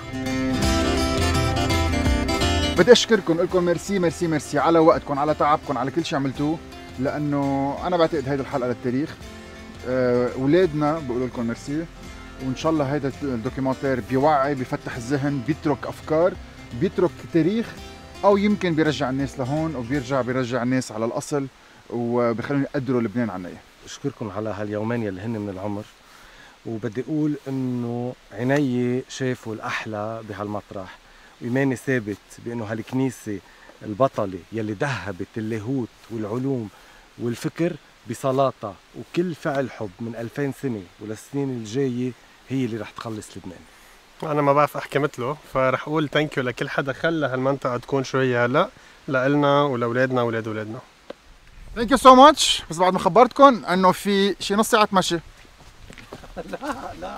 بدي أشكركم، أقول لكم ميرسي ميرسي ميرسي على وقتكم، على تعبكم، على كل شيء عملتوه، لأنه أنا بعتقد هيدي الحلقة للتاريخ. أولادنا بقول لكم ميرسي، وان شاء الله هيدا الدوكيومنتير بيوعي، بيفتح الذهن، بيترك افكار، بيترك تاريخ، او يمكن بيرجع الناس لهون، وبيرجع بيرجع الناس على الاصل، وبخليهم يقدروا لبنان عنا اياه. اشكركم على هاليومين يلي هن من العمر، وبدي اقول انه عيني شافوا الاحلى بهالمطرح، وايماني ثابت بانه هالكنيسه البطله يلي ذهبت اللاهوت والعلوم والفكر بصلاتها وكل فعل حب من ألفين سنة وللسنين الجاية هي اللي رح تخلص لبنان. أنا ما بعرف أحكي مثله، فرح أقول ثانك يو لكل حدا خلى هالمنطقة تكون شوية هلا لإلنا ولأولادنا وأولاد أولادنا. ثانك يو سو ماتش. بس بعد ما خبرتكم إنه في شي نص ساعة مشي. لا لا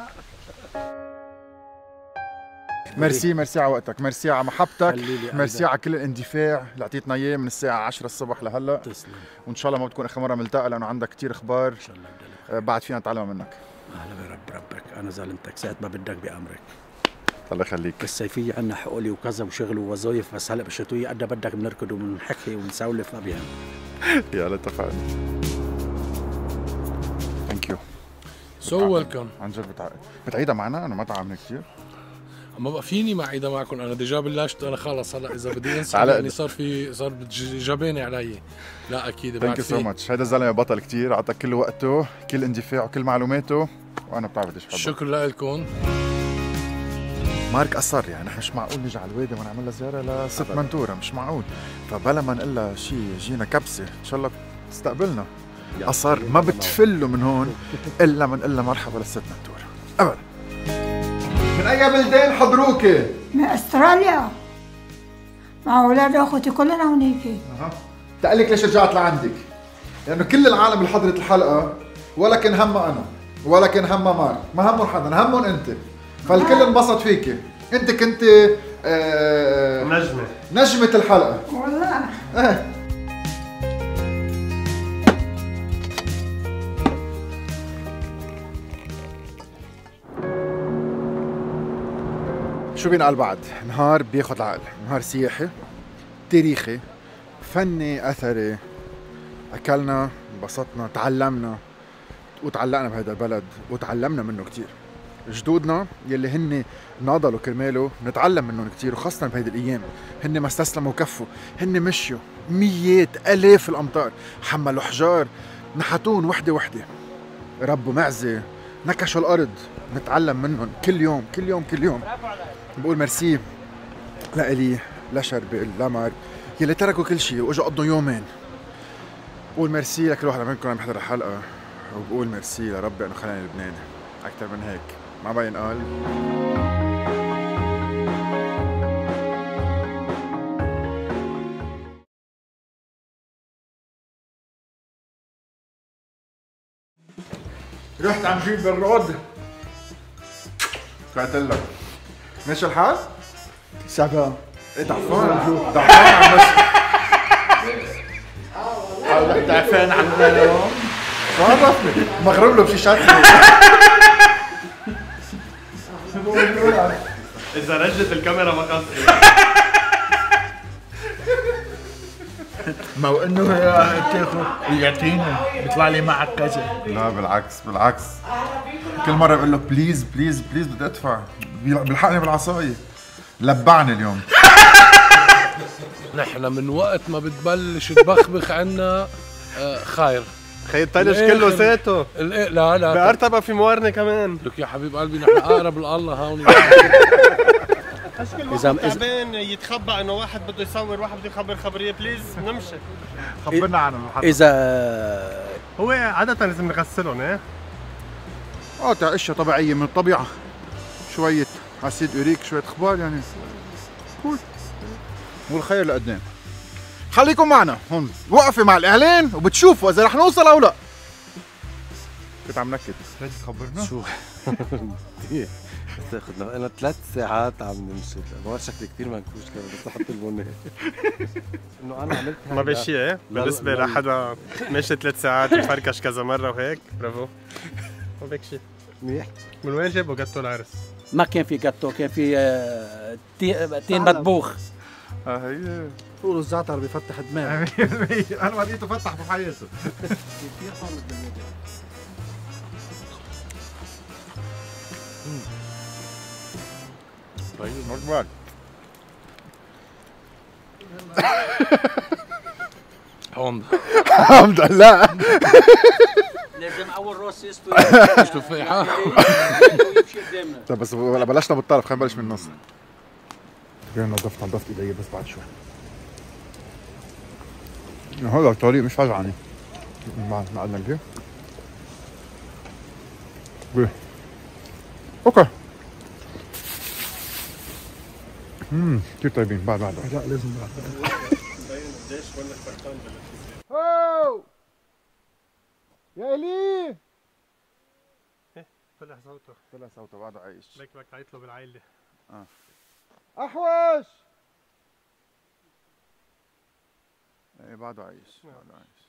ميرسي ميرسي على وقتك، ميرسي على محبتك، خليلي ميرسي على كل الاندفاع اللي اعطيتنا اياه من الساعة عشرة الصبح لهلا. تسلم. وان شاء الله ما بتكون اخر مرة ملتقى، لانه عندك كثير اخبار ان شاء الله بدلك. آه، بعد فينا نتعلم منك. اهلا برب ربك، انا ظلمتك ساعة ما بدك بامرك. الله يخليك. بالصيفية عنا حقولي وكذا وشغل ووظايف، بس هلا بالشتوية قد بدك بنركض وبنحكي ونسولف ما بيهم. يلا اتفقنا. ثانك يو. سو ويلكم. عن جد بتع... بتعيدها معنا؟ انا ما تعبنا كثير. ما بقى فيني معيدة معكم، انا ديجا بلشت انا خلص هلا اذا بدي انسى على يعني صار في صار بتج- جباني علي. لا اكيد ثانك يو سو ماتش. هيدا الزلمه بطل كتير، اعطاك كل وقته كل اندفاعه كل معلوماته، وانا بتعرف قديش بحبه. شكرا لكم. مارك اصر يعني نحن مش معقول نيجي على الوادي ونعمل لها زياره لست منتوره، مش معقول. فبلا ما نقول لها شيء جينا كبسه ان شاء الله تستقبلنا. اصر ما بتفلوا من هون الا ما نقول لها مرحبا للست منتوره ابدا. من اي بلدان حضروكي؟ من استراليا، مع اولاد اخوتي كلنا هونيك. اها تقول لك ليش رجعت لعندك؟ لانه يعني كل العالم اللي حضرت الحلقه ولا كان همها انا ولا كان همها مارك، ما همهم حدا، همهم انت. فالكل انبسط فيكي، انت كنت آه نجمه نجمه الحلقه والله. ايه شو بينقال بعد؟ نهار بياخد العقل، نهار سياحي تاريخي فني اثري، اكلنا انبسطنا تعلمنا وتعلقنا بهذا البلد وتعلمنا منه كتير. جدودنا يلي هن ناضلوا كرماله نتعلم منهم كتير، وخاصة بهيدي الأيام هن ما استسلموا وكفوا، هن مشيوا ميات آلاف الأمتار، حملوا حجار، نحتون وحدة وحدة، ربوا معزة، نكشوا الأرض، نتعلم منهم كل يوم كل يوم كل يوم. بقول ميرسي لإلي لشربل لمار يلي تركوا كل شيء واجوا قضوا يومين. بقول ميرسي لكل واحد منكم عم يحضر الحلقة، وبقول ميرسي لربي انه خلاني لبناني. اكثر من هيك ما بين قال. رحت عم جيب بالرود طلعت لك ماشي الحال؟ سافا ايه ضعفان ضعفان عم بس تعفان عنا اليوم. صرفني مغرب له بشي شكله. اذا رجت الكاميرا ما قصدي. ما هو انه تاخذ يعطيني بيطلع لي معك كذا. لا بالعكس بالعكس، كل مرة بقول له بليز بليز بليز بدي ادفع، بيلحقني بالعصاية. لبعني اليوم. نحن من وقت ما بتبلش تبخبخ عنا آه خير. خي الطلج كله ساتو. لا لا بأرتبة في موارنة كمان. لك يا حبيب قلبي نحن اقرب لله هون. اذا تعبان يتخبى انه واحد بده يصور واحد بده يخبر خبريه بليز نمشي. خبرنا عن الحلقة. اذا هو عادة لازم نغسلهم ايه؟ قاطع اشياء طبيعية من الطبيعة، شوية اسيد اوريك شوية اخبار يعني كول، والخير لقدام. خليكم معنا هون وقفة مع الاعلان وبتشوفوا اذا رح نوصل او لا. كنت عم نكت بدك تخبرنا؟ شو تاخذ لنا ثلاث ساعات عم نمشي، ما شكلي كثير منكوش كمان بس احط البني. انه انا عملت ما بشي ايه؟ بالنسبة لحدا ماشي ثلاث ساعات وفركش كذا مرة وهيك برافو. ما بك شي. منيح. من وين جابوا جاتو العرس؟ ما كان في جاتو، كان في آه، تي- تين مطبوخ. اه هي طول الزعتر بيفتح دماغ. انا ما لقيته فتح بحياته. طيب مقبل حمد الحمد لله. لازم اول راس يستوي مش تفاحة. ويمشي قدامنا. طيب بس بلشنا بالطرف، خلينا نبلش من النص. تقريبا نظفت نظفت ايدي بس بعد شوي. هذا الطريق مش فجعني. ما ما قعدنا كثير. اوكي. امم كثير طيبين بعد بعد. لا لازم بعد. هو يا إلي طلع صوته. طلع صوته بعده عايش. ليك بدك تعيط له بالعائلة. اه احوش. ايه بعده عايش بعده عايش.